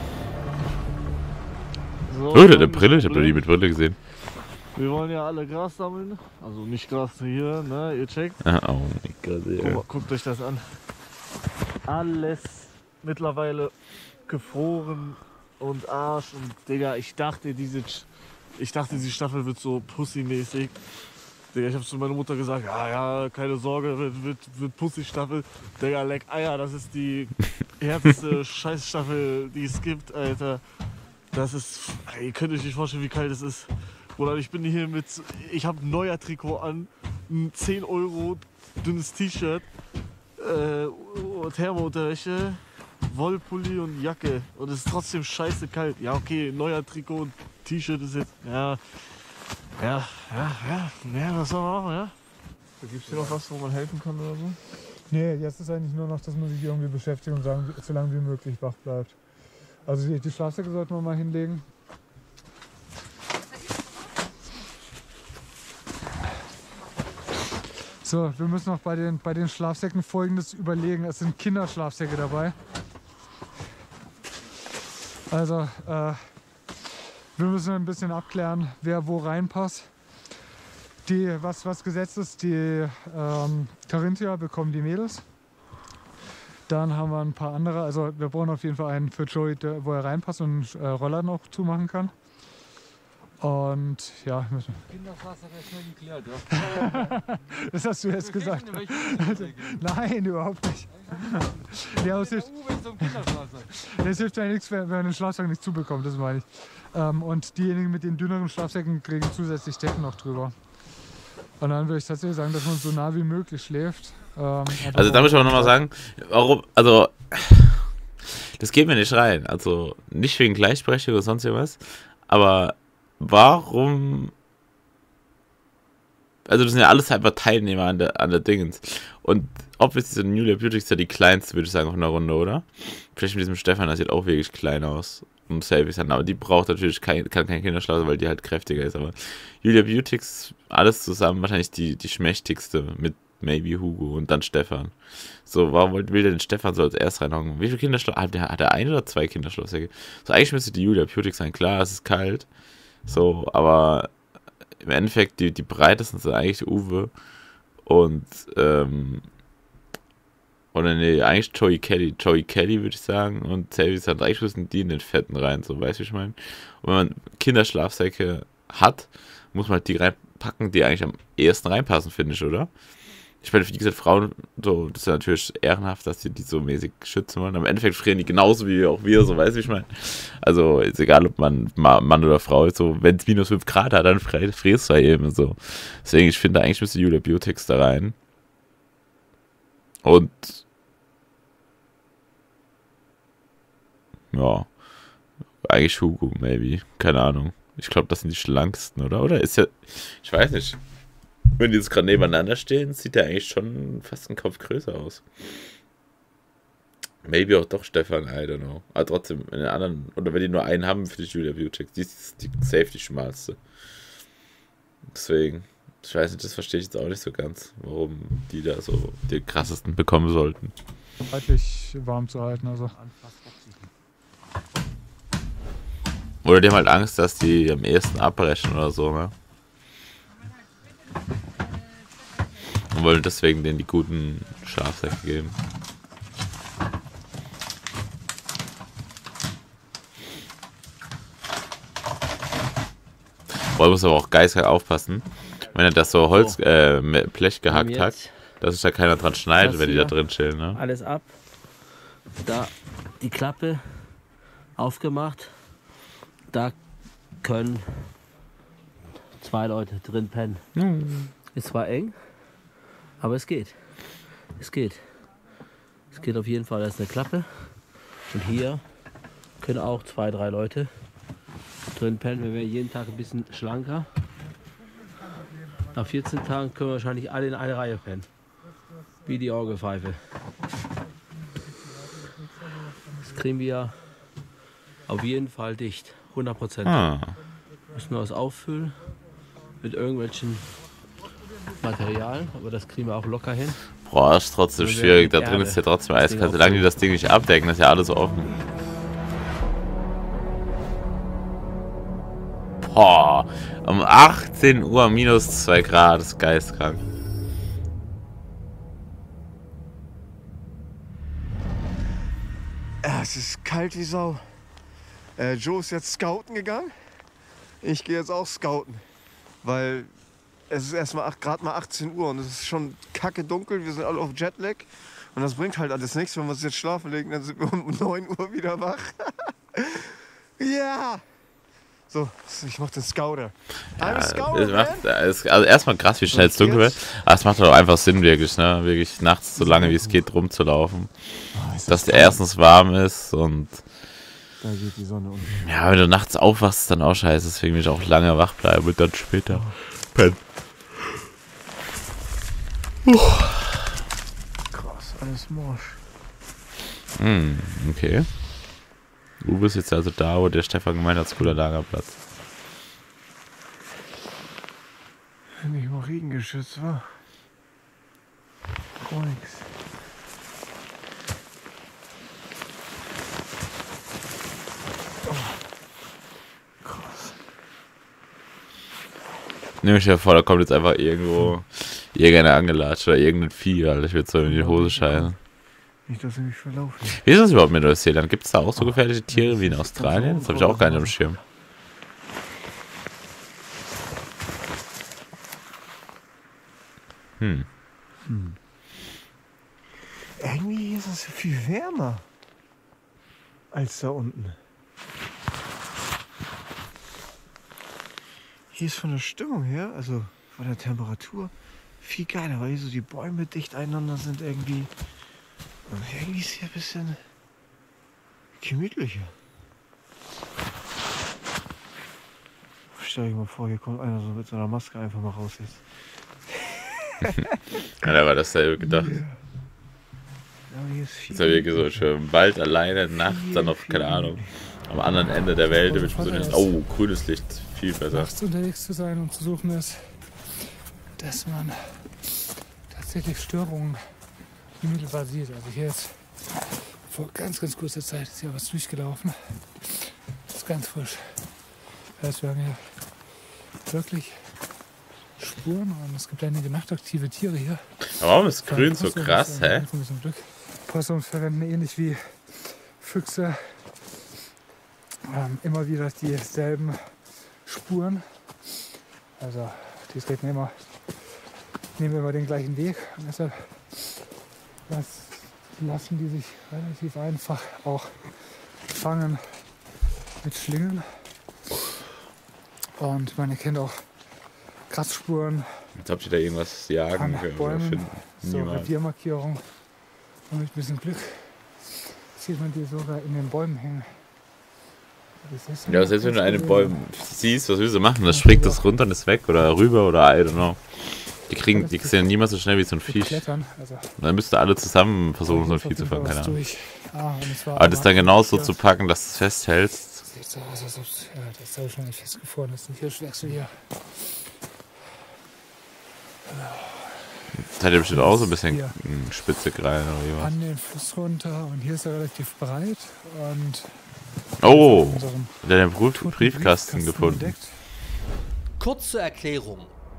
So, oh, der hat eine Brille, ich hab noch nie mit Brille gesehen. Wir wollen ja alle Gras sammeln. Also nicht Gras hier, ne? Ihr checkt. Oh mein Gott, Guck mal, guckt euch das an. Alles mittlerweile gefroren und Arsch und Digga, ich dachte diese ich dachte die Staffel wird so Pussy-mäßig. Digga, ich hab zu meiner Mutter gesagt, ja, ja, keine Sorge, wird, wird, wird Pussy-Staffel. Digga, leck Eier, das ist die härteste Scheißstaffel, die es gibt, Alter. Das ist, ihr könnt euch nicht vorstellen, wie kalt es ist. Bruder, ich bin hier mit, ich hab ein neuer Trikot an, ein zehn Euro dünnes T-Shirt, äh, Thermounterwäsche, Wollpulli und Jacke und es ist trotzdem scheiße kalt. Ja, okay, neuer Trikot und T-Shirt ist jetzt, ja, ja, ja, ja, ja, was soll man machen, ja? Gibt es hier noch was, wo man helfen kann oder so? Nee, jetzt ist eigentlich nur noch, dass man sich irgendwie beschäftigt und sagen, so lange wie möglich wach bleibt. Also die, die Schlafsäcke sollten wir mal hinlegen. So, wir müssen noch bei den, bei den Schlafsäcken Folgendes überlegen. Es sind Kinderschlafsäcke dabei. Also äh, wir müssen ein bisschen abklären, wer wo reinpasst. Die, was, was gesetzt ist, die ähm, Carinthia bekommen die Mädels. Dann haben wir ein paar andere, also wir brauchen auf jeden Fall einen für Joey, der, wo er reinpasst und äh, Roller noch zumachen kann. Und ja, müssen wir. Kinderschlafsack ist schnell geklärt, ja. Das hast du jetzt gesagt. Nein, überhaupt nicht. Ja, es hilft, das hilft ja nichts, wenn man den Schlafsack nicht zubekommt, das meine ich. Ähm, und diejenigen mit den dünneren Schlafsäcken kriegen zusätzlich Decken noch drüber. Und dann würde ich tatsächlich sagen, dass man so nah wie möglich schläft. Ähm, also da muss ich aber nochmal sagen, warum, also das geht mir nicht rein. Also nicht wegen Gleichberechtigung oder sonst irgendwas, aber warum, also das sind ja alles einfach Teilnehmer an der, an der Dingens. Und obviously so Julia Beauty ist ja die kleinste, würde ich sagen, auf einer Runde, oder? Vielleicht mit diesem Stefan, das sieht auch wirklich klein aus. Um safe sein, aber die braucht natürlich kein, kann kein Kinderschlaf, weil die halt kräftiger ist. Aber Julia Beautix, alles zusammen wahrscheinlich die, die schmächtigste mit maybe Hugo und dann Stefan. So, warum will der den Stefan so als erst reinhauen? Wie viele Kinderschlaf? Hat er, hat er ein oder zwei Kinderschlafsäcke? So, eigentlich müsste die Julia Beautix sein. Klar, es ist kalt. So, aber im Endeffekt, die, die breitesten sind eigentlich Uwe und, ähm, oder nee, eigentlich Joey Kelly. Joey Kelly würde ich sagen. Und Selvis hat eigentlich müssen die in den Fetten rein, so, weißt du, wie ich meine? Und wenn man Kinderschlafsäcke hat, muss man halt die reinpacken, die eigentlich am ehesten reinpassen, finde ich, oder? Ich meine, wie gesagt, Frauen, so, das ist ja natürlich ehrenhaft, dass die die so mäßig schützen wollen. Aber im Endeffekt frieren die genauso wie auch wir, so, weißt du, wie ich meine? Also, ist egal, ob man Mann oder Frau ist, so, wenn es minus fünf Grad hat, dann frierst du ja eben, so. Deswegen, ich finde, eigentlich müsste Julia Beautix da rein. Und ja, eigentlich Hugo, maybe. Keine Ahnung. Ich glaube, das sind die schlanksten, oder? Oder ist ja, ich weiß nicht. Wenn die jetzt gerade nebeneinander stehen, sieht der eigentlich schon fast einen Kopf größer aus. Maybe auch doch Stefan, I don't know. Aber trotzdem, in den anderen, oder wenn die nur einen haben, für die Julia Beautix, die ist die safe die schmalste. Deswegen, ich weiß nicht, das verstehe ich jetzt auch nicht so ganz, warum die da so die krassesten bekommen sollten. Zeitlich warm zu halten, also. Oder die haben halt Angst, dass die am ehesten abbrechen oder so, ne? Und wollen deswegen denen die guten Schlafsäcke geben. Boah, muss aber auch geistig aufpassen, wenn er das so Holz, äh, Blech gehackt hat, dass sich da keiner dran schneidet, wenn die da drin chillen, ne? Alles ab. Da die Klappe aufgemacht. Da können zwei Leute drin pennen. Mhm. Ist zwar eng, aber es geht. Es geht. Es geht auf jeden Fall. Da ist eine Klappe. Und hier können auch zwei, drei Leute drin pennen. Wir werden jeden Tag ein bisschen schlanker. Nach vierzehn Tagen können wir wahrscheinlich alle in eine Reihe pennen. Wie die Orgelpfeife. Das kriegen wir auf jeden Fall dicht. hundert Prozent. Ah. Müssen wir was auffüllen mit irgendwelchen Materialien, aber das kriegen wir auch locker hin. Boah, das ist trotzdem schwierig. Da drin ist ja trotzdem eiskalt. Solange die das Ding nicht abdecken, ist ja alles offen. Boah, um achtzehn Uhr minus zwei Grad, das ist geistkrank. Ja, es ist kalt wie Sau. Äh, Joe ist jetzt scouten gegangen. Ich gehe jetzt auch scouten, weil es ist erstmal gerade mal achtzehn Uhr und es ist schon kacke dunkel. Wir sind alle auf Jetlag und das bringt halt alles nichts. Wenn wir uns jetzt schlafen legen, dann sind wir um neun Uhr wieder wach. Ja! So, ich mach den Scouter. Ja, Scouter, es macht, es, also erstmal krass, wie schnell es dunkel wird. Aber es macht doch einfach Sinn, wirklich, ne? Wirklich nachts so lange wie es geht rumzulaufen. Oh, dass der erstens warm ist und da geht die Sonne unter. Ja, wenn du nachts aufwachst, ist dann auch scheiße. Deswegen will ich auch lange wach bleiben und dann später pennen. Krass, alles morsch. Hm, okay. Du bist jetzt also da, wo der Stefan gemeint hat, cooler Lagerplatz. Nicht mal Regengeschütz, wa? Gar nix. Oh. Nimm ich ja vor, da kommt jetzt einfach irgendwo irgendeine angelatscht oder irgendein Vieh, Alter. Ich will so in die Hose scheißen. Nicht, dass sie mich verlaufen. Wie ist das überhaupt mit Neuseeland? Gibt es da auch so gefährliche Tiere wie in Australien? Das habe ich auch gar nicht am Schirm. Hm. Hm. Irgendwie ist es viel wärmer als da unten. Hier ist von der Stimmung her, also von der Temperatur, viel geiler, weil hier so die Bäume dicht einander sind irgendwie. Und irgendwie ist hier ein bisschen gemütlicher. Stell dir mal vor, hier kommt einer so mit so einer Maske einfach mal raus jetzt. Ja, da war das selber gedacht. Ja. Ja, hier ist viel. Das ist ja wirklich so schön im Wald alleine, nachts dann noch, keine Ahnung, am anderen Ende der Welt. Mit so den, oh, grünes Licht, viel besser. Nachts unterwegs zu sein und zu suchen ist, dass man tatsächlich Störungen unmittelbar sieht. Also hier ist vor ganz, ganz kurzer Zeit ist hier was durchgelaufen. Das ist ganz frisch. Das heißt, wir haben hier wirklich Spuren und es gibt einige nachtaktive Tiere hier. Aber warum ist grün so krass, hä? Possums verwenden ähnlich wie Füchse ähm, immer wieder dieselben Spuren. Also die treten immer, nehmen immer den gleichen Weg und deshalb das lassen die sich relativ einfach auch fangen mit Schlingen. Und man erkennt auch Kratzspuren. Jetzt habt ihr da irgendwas jagen können oder finden. So Reviermarkierung. Und mit ein bisschen Glück sieht man die sogar in den Bäumen hängen. Das ja, selbst wenn du einen Baum siehst, was willst du machen? Das springt das runter und ist weg oder rüber oder I don't know. Die kriegen, die sind ja niemals so schnell wie so ein Viech. Und dann müsst ihr alle zusammen versuchen, so ein Vieh zu fangen, keine Ahnung. Aber das dann genauso zu packen, dass du es festhältst. Das sieht so aus, als ob es, ja, das ist wahrscheinlich festgefroren ist. Und hier Schwechsel hier. Das hat ja bestimmt auch so ein bisschen spitze Krallen oder was. An den Fluss runter und hier ist er relativ breit und oh, hat er den Brief Briefkasten gefunden. Entdeckt. Kurz zur Erklärung.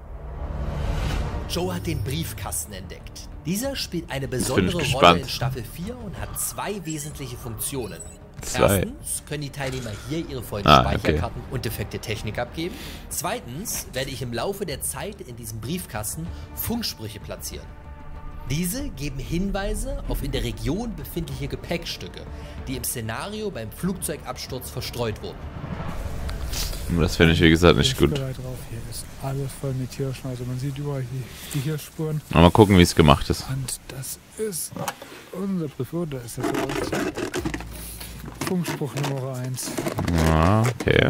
Joe hat den Briefkasten entdeckt. Dieser spielt eine besondere Rolle in Staffel vier und hat zwei wesentliche Funktionen. Zwei. Erstens können die Teilnehmer hier ihre vollen ah, Speicherkarten okay. und defekte Technik abgeben. Zweitens werde ich im Laufe der Zeit in diesem Briefkasten Funksprüche platzieren. Diese geben Hinweise auf in der Region befindliche Gepäckstücke, die im Szenario beim Flugzeugabsturz verstreut wurden. Das finde ich, wie gesagt, nicht gut. Drauf. Hier ist alles voll mit Hirschen, also man sieht überall die, die Hirschspuren. Mal gucken, wie es gemacht ist. Und das ist unser Brief, da ist das Funkspruch Nummer eins. Ah, okay.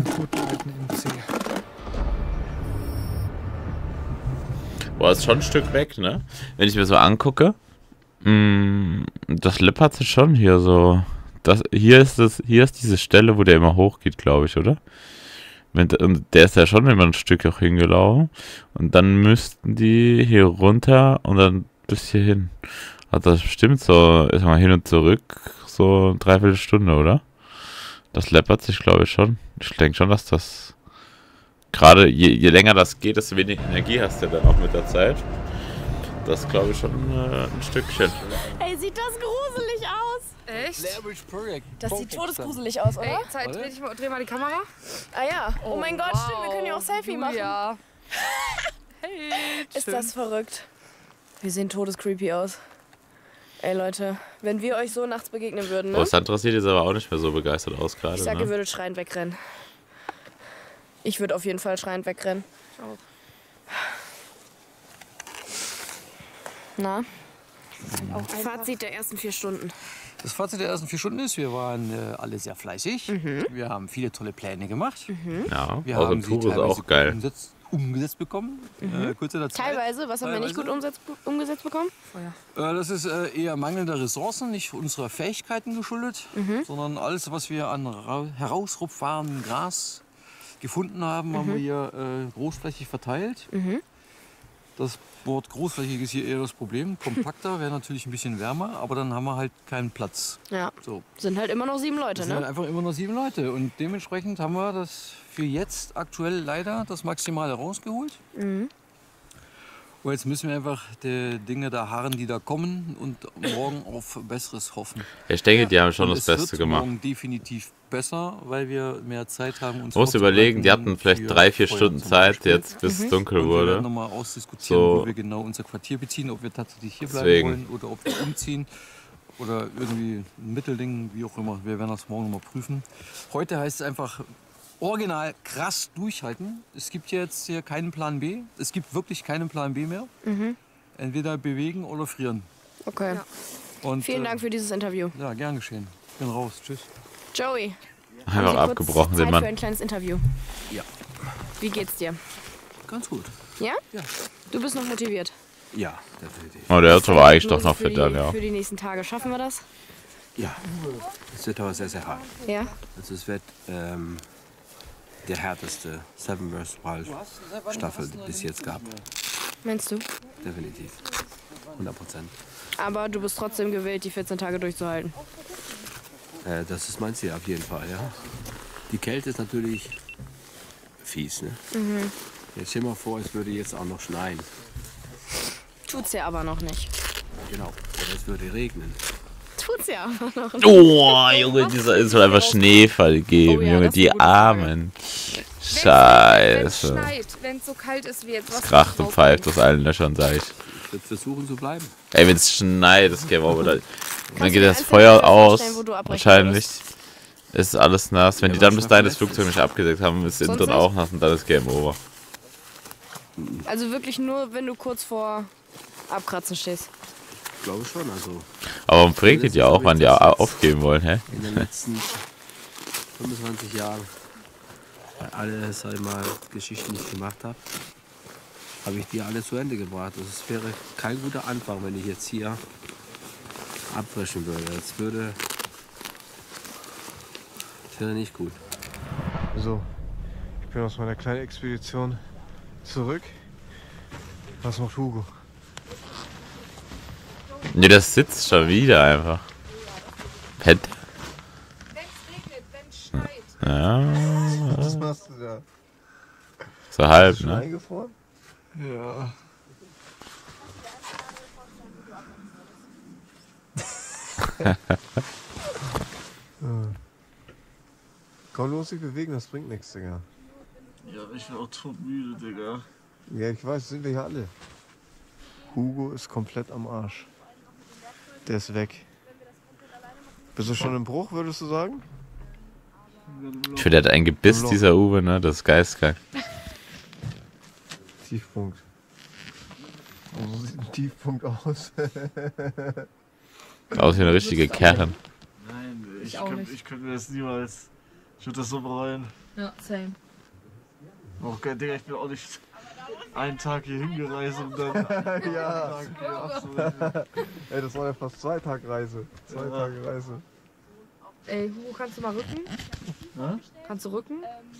Boah, ist schon ein Stück weg, ne? Wenn ich mir so angucke, mh, das läppert sich schon hier so. Das, hier ist das, hier ist diese Stelle, wo der immer hochgeht, glaube ich, oder? Wenn, und der ist ja schon immer ein Stück auch hingelaufen. Und dann müssten die hier runter und dann bis hierhin. Hat das bestimmt so, ich sag mal, hin und zurück so eine Dreiviertelstunde, oder? Das läppert sich, glaube ich, schon. Ich denke schon, dass das gerade, je, je länger das geht, desto weniger Energie hast du dann auch mit der Zeit. Das glaube ich schon äh, ein Stückchen. Ey, sieht das gruselig aus? Echt? Das sieht todesgruselig aus, oder? Ey, Zeit, dreh, dich mal, dreh mal die Kamera. Ah ja. Oh, oh mein Gott, wow. Stimmt, wir können ja auch Selfie machen. Ja. Hey, ist das verrückt? Wir sehen todescreepy aus. Ey Leute, wenn wir euch so nachts begegnen würden, ne? Oh, Sandra sieht jetzt aber auch nicht mehr so begeistert aus gerade. Ich sag, ne? Ihr würdet schreiend wegrennen. Ich würde auf jeden Fall schreiend wegrennen. Auch. Na? Auch Fazit der ersten vier Stunden. Das Fazit der ersten vier Stunden ist, wir waren äh, alle sehr fleißig. Mhm. Wir haben viele tolle Pläne gemacht. Mhm. Ja, wir auch haben sie teilweise auch geil. Umsetzt, umgesetzt bekommen. Mhm. Äh, kurz in der Zeit. Teilweise, was haben wir nicht gut umsetzt, umgesetzt bekommen? Oh ja. äh, das ist äh, eher mangelnde Ressourcen, nicht unserer Fähigkeiten geschuldet, mhm. sondern alles, was wir an herausrupfbarem Gras gefunden haben, mhm. haben wir hier äh, großflächig verteilt. Mhm. Das Wort großflächig ist hier eher das Problem. Kompakter wäre natürlich ein bisschen wärmer, aber dann haben wir halt keinen Platz. Ja. So. Sind halt immer noch sieben Leute, Das ne? sind halt einfach immer noch sieben Leute. Und dementsprechend haben wir das für jetzt aktuell leider das Maximale rausgeholt. Mhm. Und jetzt müssen wir einfach die Dinge da harren, die da kommen und morgen auf Besseres hoffen. Ich denke, die haben schon und das Beste es wird gemacht. morgen definitiv besser, weil wir mehr Zeit haben. Uns Du musst überlegen, die hatten vielleicht für drei, vier Feuer Stunden zum Zeit, Beispiel. jetzt bis es dunkel Und wir wurde. werden nochmal ausdiskutieren, So. wo wir genau unser Quartier beziehen, ob wir tatsächlich hier bleiben Deswegen. wollen oder ob wir umziehen oder irgendwie ein Mittelding, wie auch immer. Wir werden das morgen nochmal prüfen. Heute heißt es einfach original krass durchhalten. Es gibt jetzt hier keinen Plan B. Es gibt wirklich keinen Plan B mehr. Mhm. Entweder bewegen oder frieren. Okay. Und, Vielen äh, Dank für dieses Interview. Ja, gern geschehen. Ich bin raus. Tschüss. Joey. Einfach haben Sie kurz abgebrochen, den Zeit Mann. für ein kleines Interview. Ja. Wie geht's dir? Ganz gut. Ja? Ja. Du bist noch motiviert. Ja, definitiv. Oh, der Auto war eigentlich doch noch für fit die, dann, ja. Für die nächsten Tage. Schaffen wir das? Ja, es wird aber sehr, sehr hart. Ja? Also es wird ähm, der härteste Seven versus. Wild Staffel, die es bis jetzt gab. Meinst du? Definitiv. hundert Prozent. Aber du bist trotzdem gewillt, die vierzehn Tage durchzuhalten. Äh, das ist mein Ziel auf jeden Fall, ja. Die Kälte ist natürlich fies, ne? Mhm. Jetzt stell dir mal vor, es würde jetzt auch noch schneien. Tut's ja aber noch nicht. Genau. Oder es würde regnen. Tut's ja aber noch nicht. Oh, Junge, dieser ist soll einfach Schneefall geben, Oh ja, Junge, das ist die eine gute Frage. Armen. Wenn es Scheiße. schneit, wenn es so kalt ist wie jetzt. Es Was kracht und pfeift aus allen Löchern, sag ich. Ich würde versuchen zu bleiben. Ey, wenn es schneit, das geht aber dann du geht dir das eins Feuer vorstellen, aus, wo du abbrechen wahrscheinlich. Ist alles nass. Wenn Ja, die dann was bis dahin schaffen das Flugzeug nicht abgedeckt haben, ist innen Sonst drin nicht? auch nass und dann ist Game Over. Also wirklich nur, wenn du kurz vor Abkratzen stehst. Ich glaube schon, also Aber warum fragt ihr die auch, wann die au- aufgeben wollen, hä? in den letzten fünfundzwanzig Jahren, weil alle, sag ich mal, Geschichten, die ich gemacht habe, habe ich die alle zu Ende gebracht. Also es wäre kein guter Anfang, wenn ich jetzt hier abbrechen würde. Das würde, das wäre nicht gut. So, ich bin aus meiner kleinen Expedition zurück. Was macht Hugo? Ne, das sitzt schon wieder einfach. Pet. Wenn es regnet, wenn es schneit. Ja. Was machst du da? So halb, Bist du schon ne? eingefroren? Ja. Komm los, dich bewegen, das bringt nichts, Digga. Ja, ich bin auch todmüde, Digga. Ja, ich weiß, sind wir hier alle. Hugo ist komplett am Arsch. Der ist weg. Bist du schon im Bruch, würdest du sagen? Ich finde, der hat ein Gebiss, dieser Uwe, ne? Das ist geistkrank. Tiefpunkt. So sieht ein Tiefpunkt aus. Aus wie eine richtige Kern. Nein, ich, Ich auch könnt, nicht. ich könnte mir das niemals. Ich würde das so bereuen. Ja, same. Auch geil, Digga, ich bin auch nicht einen Tag hier hingereist und dann. Ja. einen Tag hier abzureisen. Ey, das war ja fast zwei Tage Reise. Zwei Ja. Tage Reise. Ey, Hugo, kannst du mal rücken? Ja? Kannst du rücken?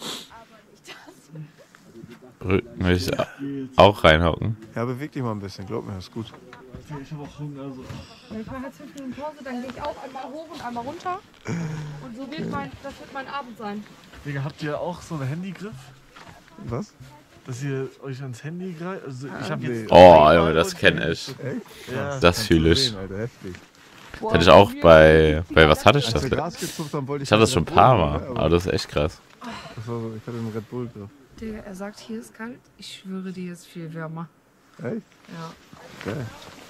Rücken will ich auch reinhocken. Ja, beweg dich mal ein bisschen, glaub mir, das ist gut. Ich habe auch Hunger. Also. Ich mache jetzt fünf Minuten Pause, dann gehe ich auch einmal hoch und einmal runter. Und so wird mein, das wird mein Abend sein. Digga, habt ihr auch so einen Handygriff? Was? Dass ihr euch ans Handy greift? Also ich hab jetzt. Oh, Junge, das kenne ich. Echt? Ja. Das fühle ich. Sehen, Alter, heftig. Das hatte ich auch bei. Bei was hatte ich das? Als wir Gas gezupft haben, wollte ich Ich hatte das schon ein paar Red Bull, Mal, ne? aber das ist echt krass. Das war so, ich hatte einen Red Bull drauf. Digga, er sagt, hier ist kalt. Ich schwöre, dir ist viel wärmer. Echt? Ja. Geil.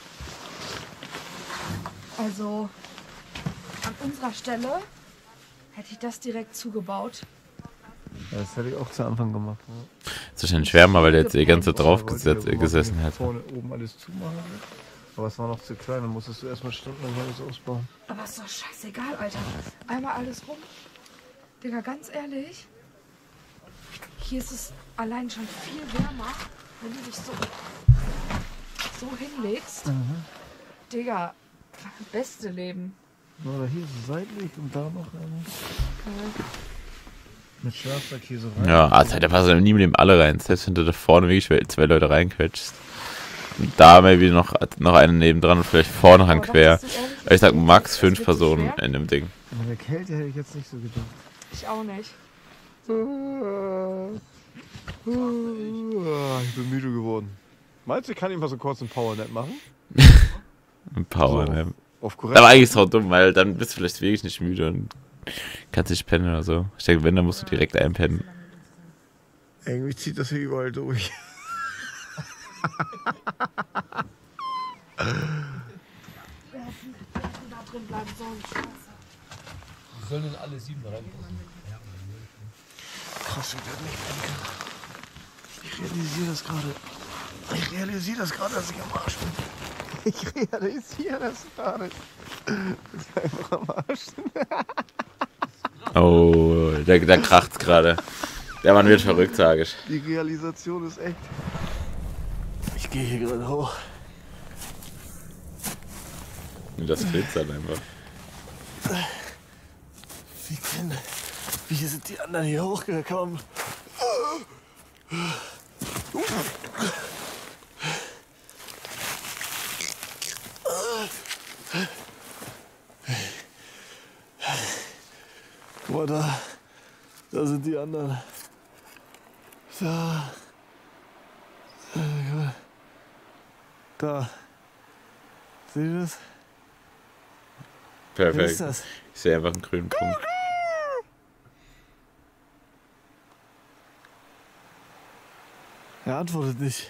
Also, an unserer Stelle hätte ich das direkt zugebaut. Ja, das hätte ich auch zu Anfang gemacht. Ne? Ist wahrscheinlich schwärmer, weil der jetzt die ganze Zeit drauf Wollte ich ja gesetzt, so gesessen machen, hätte. Vorne oben alles zumachen. Aber es war noch zu klein, dann musstest du erstmal stundenlang alles ausbauen. Aber ist doch scheißegal, Alter. Einmal alles rum. Digga, ganz ehrlich, hier ist es allein schon viel wärmer, wenn du dich so, so hinlegst. Mhm. Digga, beste Leben. Oder hier so seitlich und da noch eine. Mit Schafsack hier so rein. Ja, also da passen nie mit dem alle rein. Selbst wenn du da vorne wirklich zwei Leute reinquetscht. Da maybe noch, noch einen nebendran und vielleicht vorne ran quer. Ich sag max fünf Personen in dem Ding. In der Kälte hätte ich jetzt nicht so gedacht. Ich auch nicht. Ich bin müde geworden. Meinst du, ich kann ich mal so kurz einen Powernap machen? Ein Powernap. So, auf korrekt. Aber eigentlich ist es auch dumm, weil dann bist du vielleicht wirklich nicht müde und kannst nicht pennen oder so. Ich denke, wenn, dann musst du direkt einpennen. Irgendwie zieht das hier überall durch. Wir sollen in alle sieben rein. Krass, wie der nicht pennen kann. Ich realisiere das gerade. Ich realisiere das gerade, dass ich am Arsch bin. Ich realisiere das gerade. Das ist einfach am Arsch. Oh, da, da kracht's gerade. Der Mann wird verrückt, sage ich. Die Realisation ist echt. Ich gehe hier gerade hoch. Das glitzert einfach. Wie, kann, wie sind die anderen hier hochgekommen? Guck mal da. Da sind die anderen. Da. Da. Seht ihr das? Perfekt. Wer ist das? Ich sehe einfach einen grünen Punkt. Er antwortet nicht.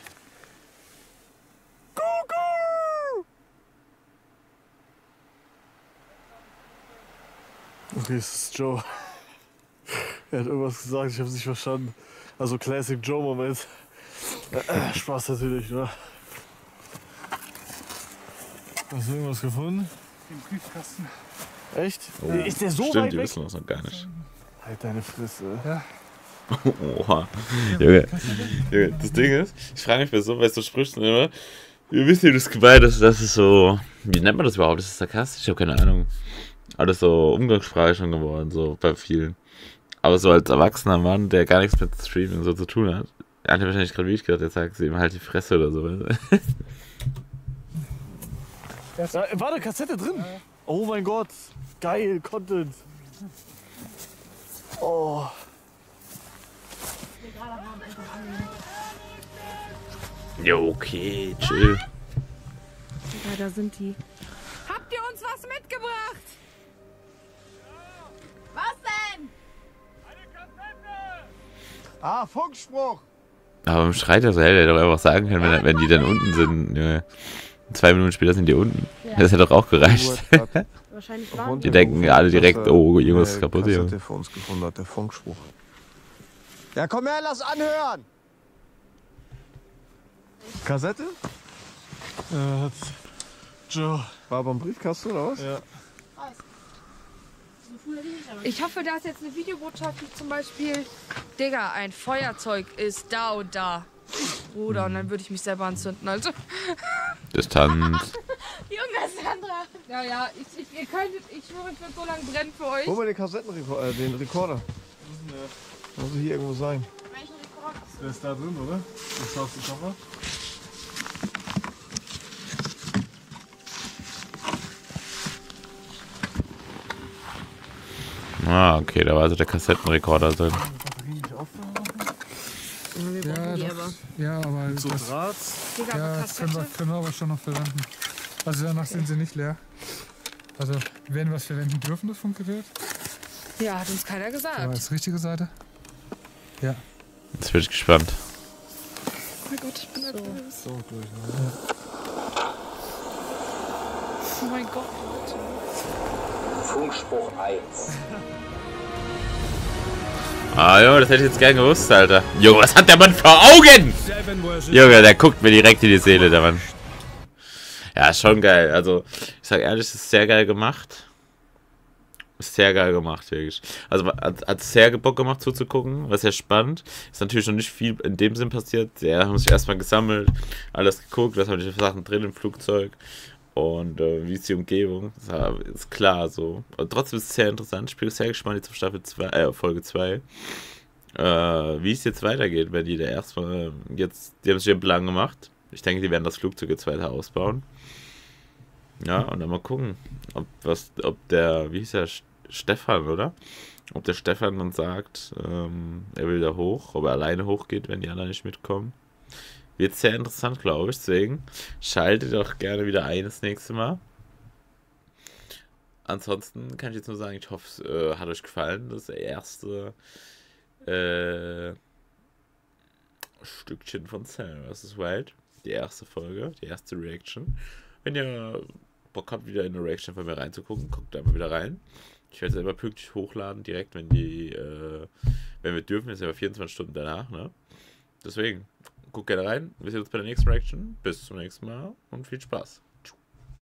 Okay, es ist Joe. Er hat irgendwas gesagt, ich habe es nicht verstanden. Also Classic Joe-Moment. Äh, Spaß natürlich, ne? Hast du irgendwas gefunden? Im Briefkasten. Echt? Oh, ist der so stimmt, weit die weg? wissen das noch gar nicht. Halt deine Fresse. Ja. Oha. Junge. Junge, das Ding ist, ich frage mich bei so, weil du sprichst immer, wir wissen, wie das gemeint ist, das ist so, wie nennt man das überhaupt? Ist das sarkastisch? Ich habe keine Ahnung. Alles so Umgangssprache schon geworden, so bei vielen. Aber so als erwachsener Mann, der gar nichts mit Streaming so zu tun hat, er hat wahrscheinlich gerade wie ich gedacht, jetzt sagt sie ihm halt die Fresse oder so. Ja, war eine Kassette drin? Oh mein Gott, geil, Content. Oh. Jo, okay, chill. Ja, da sind die. Habt ihr uns was mitgebracht? Was denn? Ah, Funkspruch. Aber im Schreit er so hell, der hätte doch einfach sagen können, wenn, er- wenn die dann unten sind. Junge. Zwei Minuten später sind die unten. Ja. Das hätte doch auch gereicht. Wahrscheinlich waren Die denken alle direkt, oh, irgendwas ist Äh, kaputt Kassette hier. für uns gefunden hat, der Funkspruch. Ja, komm her, lass anhören! Kassette? Äh, hat Joe. War beim Briefkasten oder was? Ja. Ich hoffe, da ist jetzt eine Videobotschaft, wie zum Beispiel, Digga, ein Feuerzeug ist da und da. Bruder, und dann würde ich mich selber anzünden, also. Distanz. Junge Sandra! Ja, ja, ich, ich, ihr könntet, ich schwöre, ich würde so lange brennen für euch. Hol mal den Kassettenrekorder, äh, den Rekorder. Wo ist denn der? Muss hier irgendwo sein. Welchen Rekord? Der ist da drin, oder? Du schaust den Koffer. Ah, okay, da war also der Kassettenrekorder drin. Ja, doch. Ja, aber So das, Draht. Digga, ja, aber das können wir, Kassette? können wir aber schon noch verwenden. Also danach sind sie nicht leer. Also, werden wir es verwenden dürfen, das Funkgerät? Ja, hat uns keiner Aber gesagt. als richtige Seite? Ja. Jetzt bin ich gespannt. Oh mein Gott, ich bin nervös. So, durch, ne? Oh mein Gott, bitte. Funkspruch eins. Ah, Junge, das hätte ich jetzt gern gewusst, Alter. Junge, was hat der Mann vor Augen? Junge, der guckt mir direkt in die Seele, der Mann. Ja, ist schon geil. Also, ich sag ehrlich, es ist sehr geil gemacht. Ist sehr geil gemacht, wirklich. Also, hat, hat sehr Bock gemacht zuzugucken. War sehr spannend. Ist natürlich noch nicht viel in dem Sinn passiert. Sie haben sich erstmal gesammelt, alles geguckt, was haben die Sachen drin im Flugzeug. Und äh, wie ist die Umgebung? Das war- ist klar so. Und trotzdem ist es sehr interessant. Ich bin sehr gespannt jetzt auf Staffel zwei, äh, auf Folge zwei. Äh, wie es jetzt weitergeht, wenn die da erstmal jetzt, die haben sich ihren Plan gemacht. Ich denke, die werden das Flugzeug jetzt weiter ausbauen. Ja, und dann mal gucken, ob, was, ob der, wie hieß der, Stefan, oder? Ob der Stefan dann sagt, ähm, er will da hoch, ob er alleine hochgeht, wenn die anderen nicht mitkommen. Wird sehr interessant, glaube ich. Deswegen schaltet doch gerne wieder ein das nächste Mal. Ansonsten kann ich jetzt nur sagen, ich hoffe, es äh, hat euch gefallen. Das erste äh, Stückchen von Seven versus. Wild. Die erste Folge, die erste Reaction. Wenn ihr Bock habt, wieder in eine Reaction von mir reinzugucken, guckt einfach wieder rein. Ich werde es immer pünktlich hochladen, direkt, wenn die, äh, wenn wir dürfen, ist ja vierundzwanzig Stunden danach, ne? Deswegen, guckt gerne rein. Wir sehen uns bei der nächsten Reaction. Bis zum nächsten Mal und viel Spaß.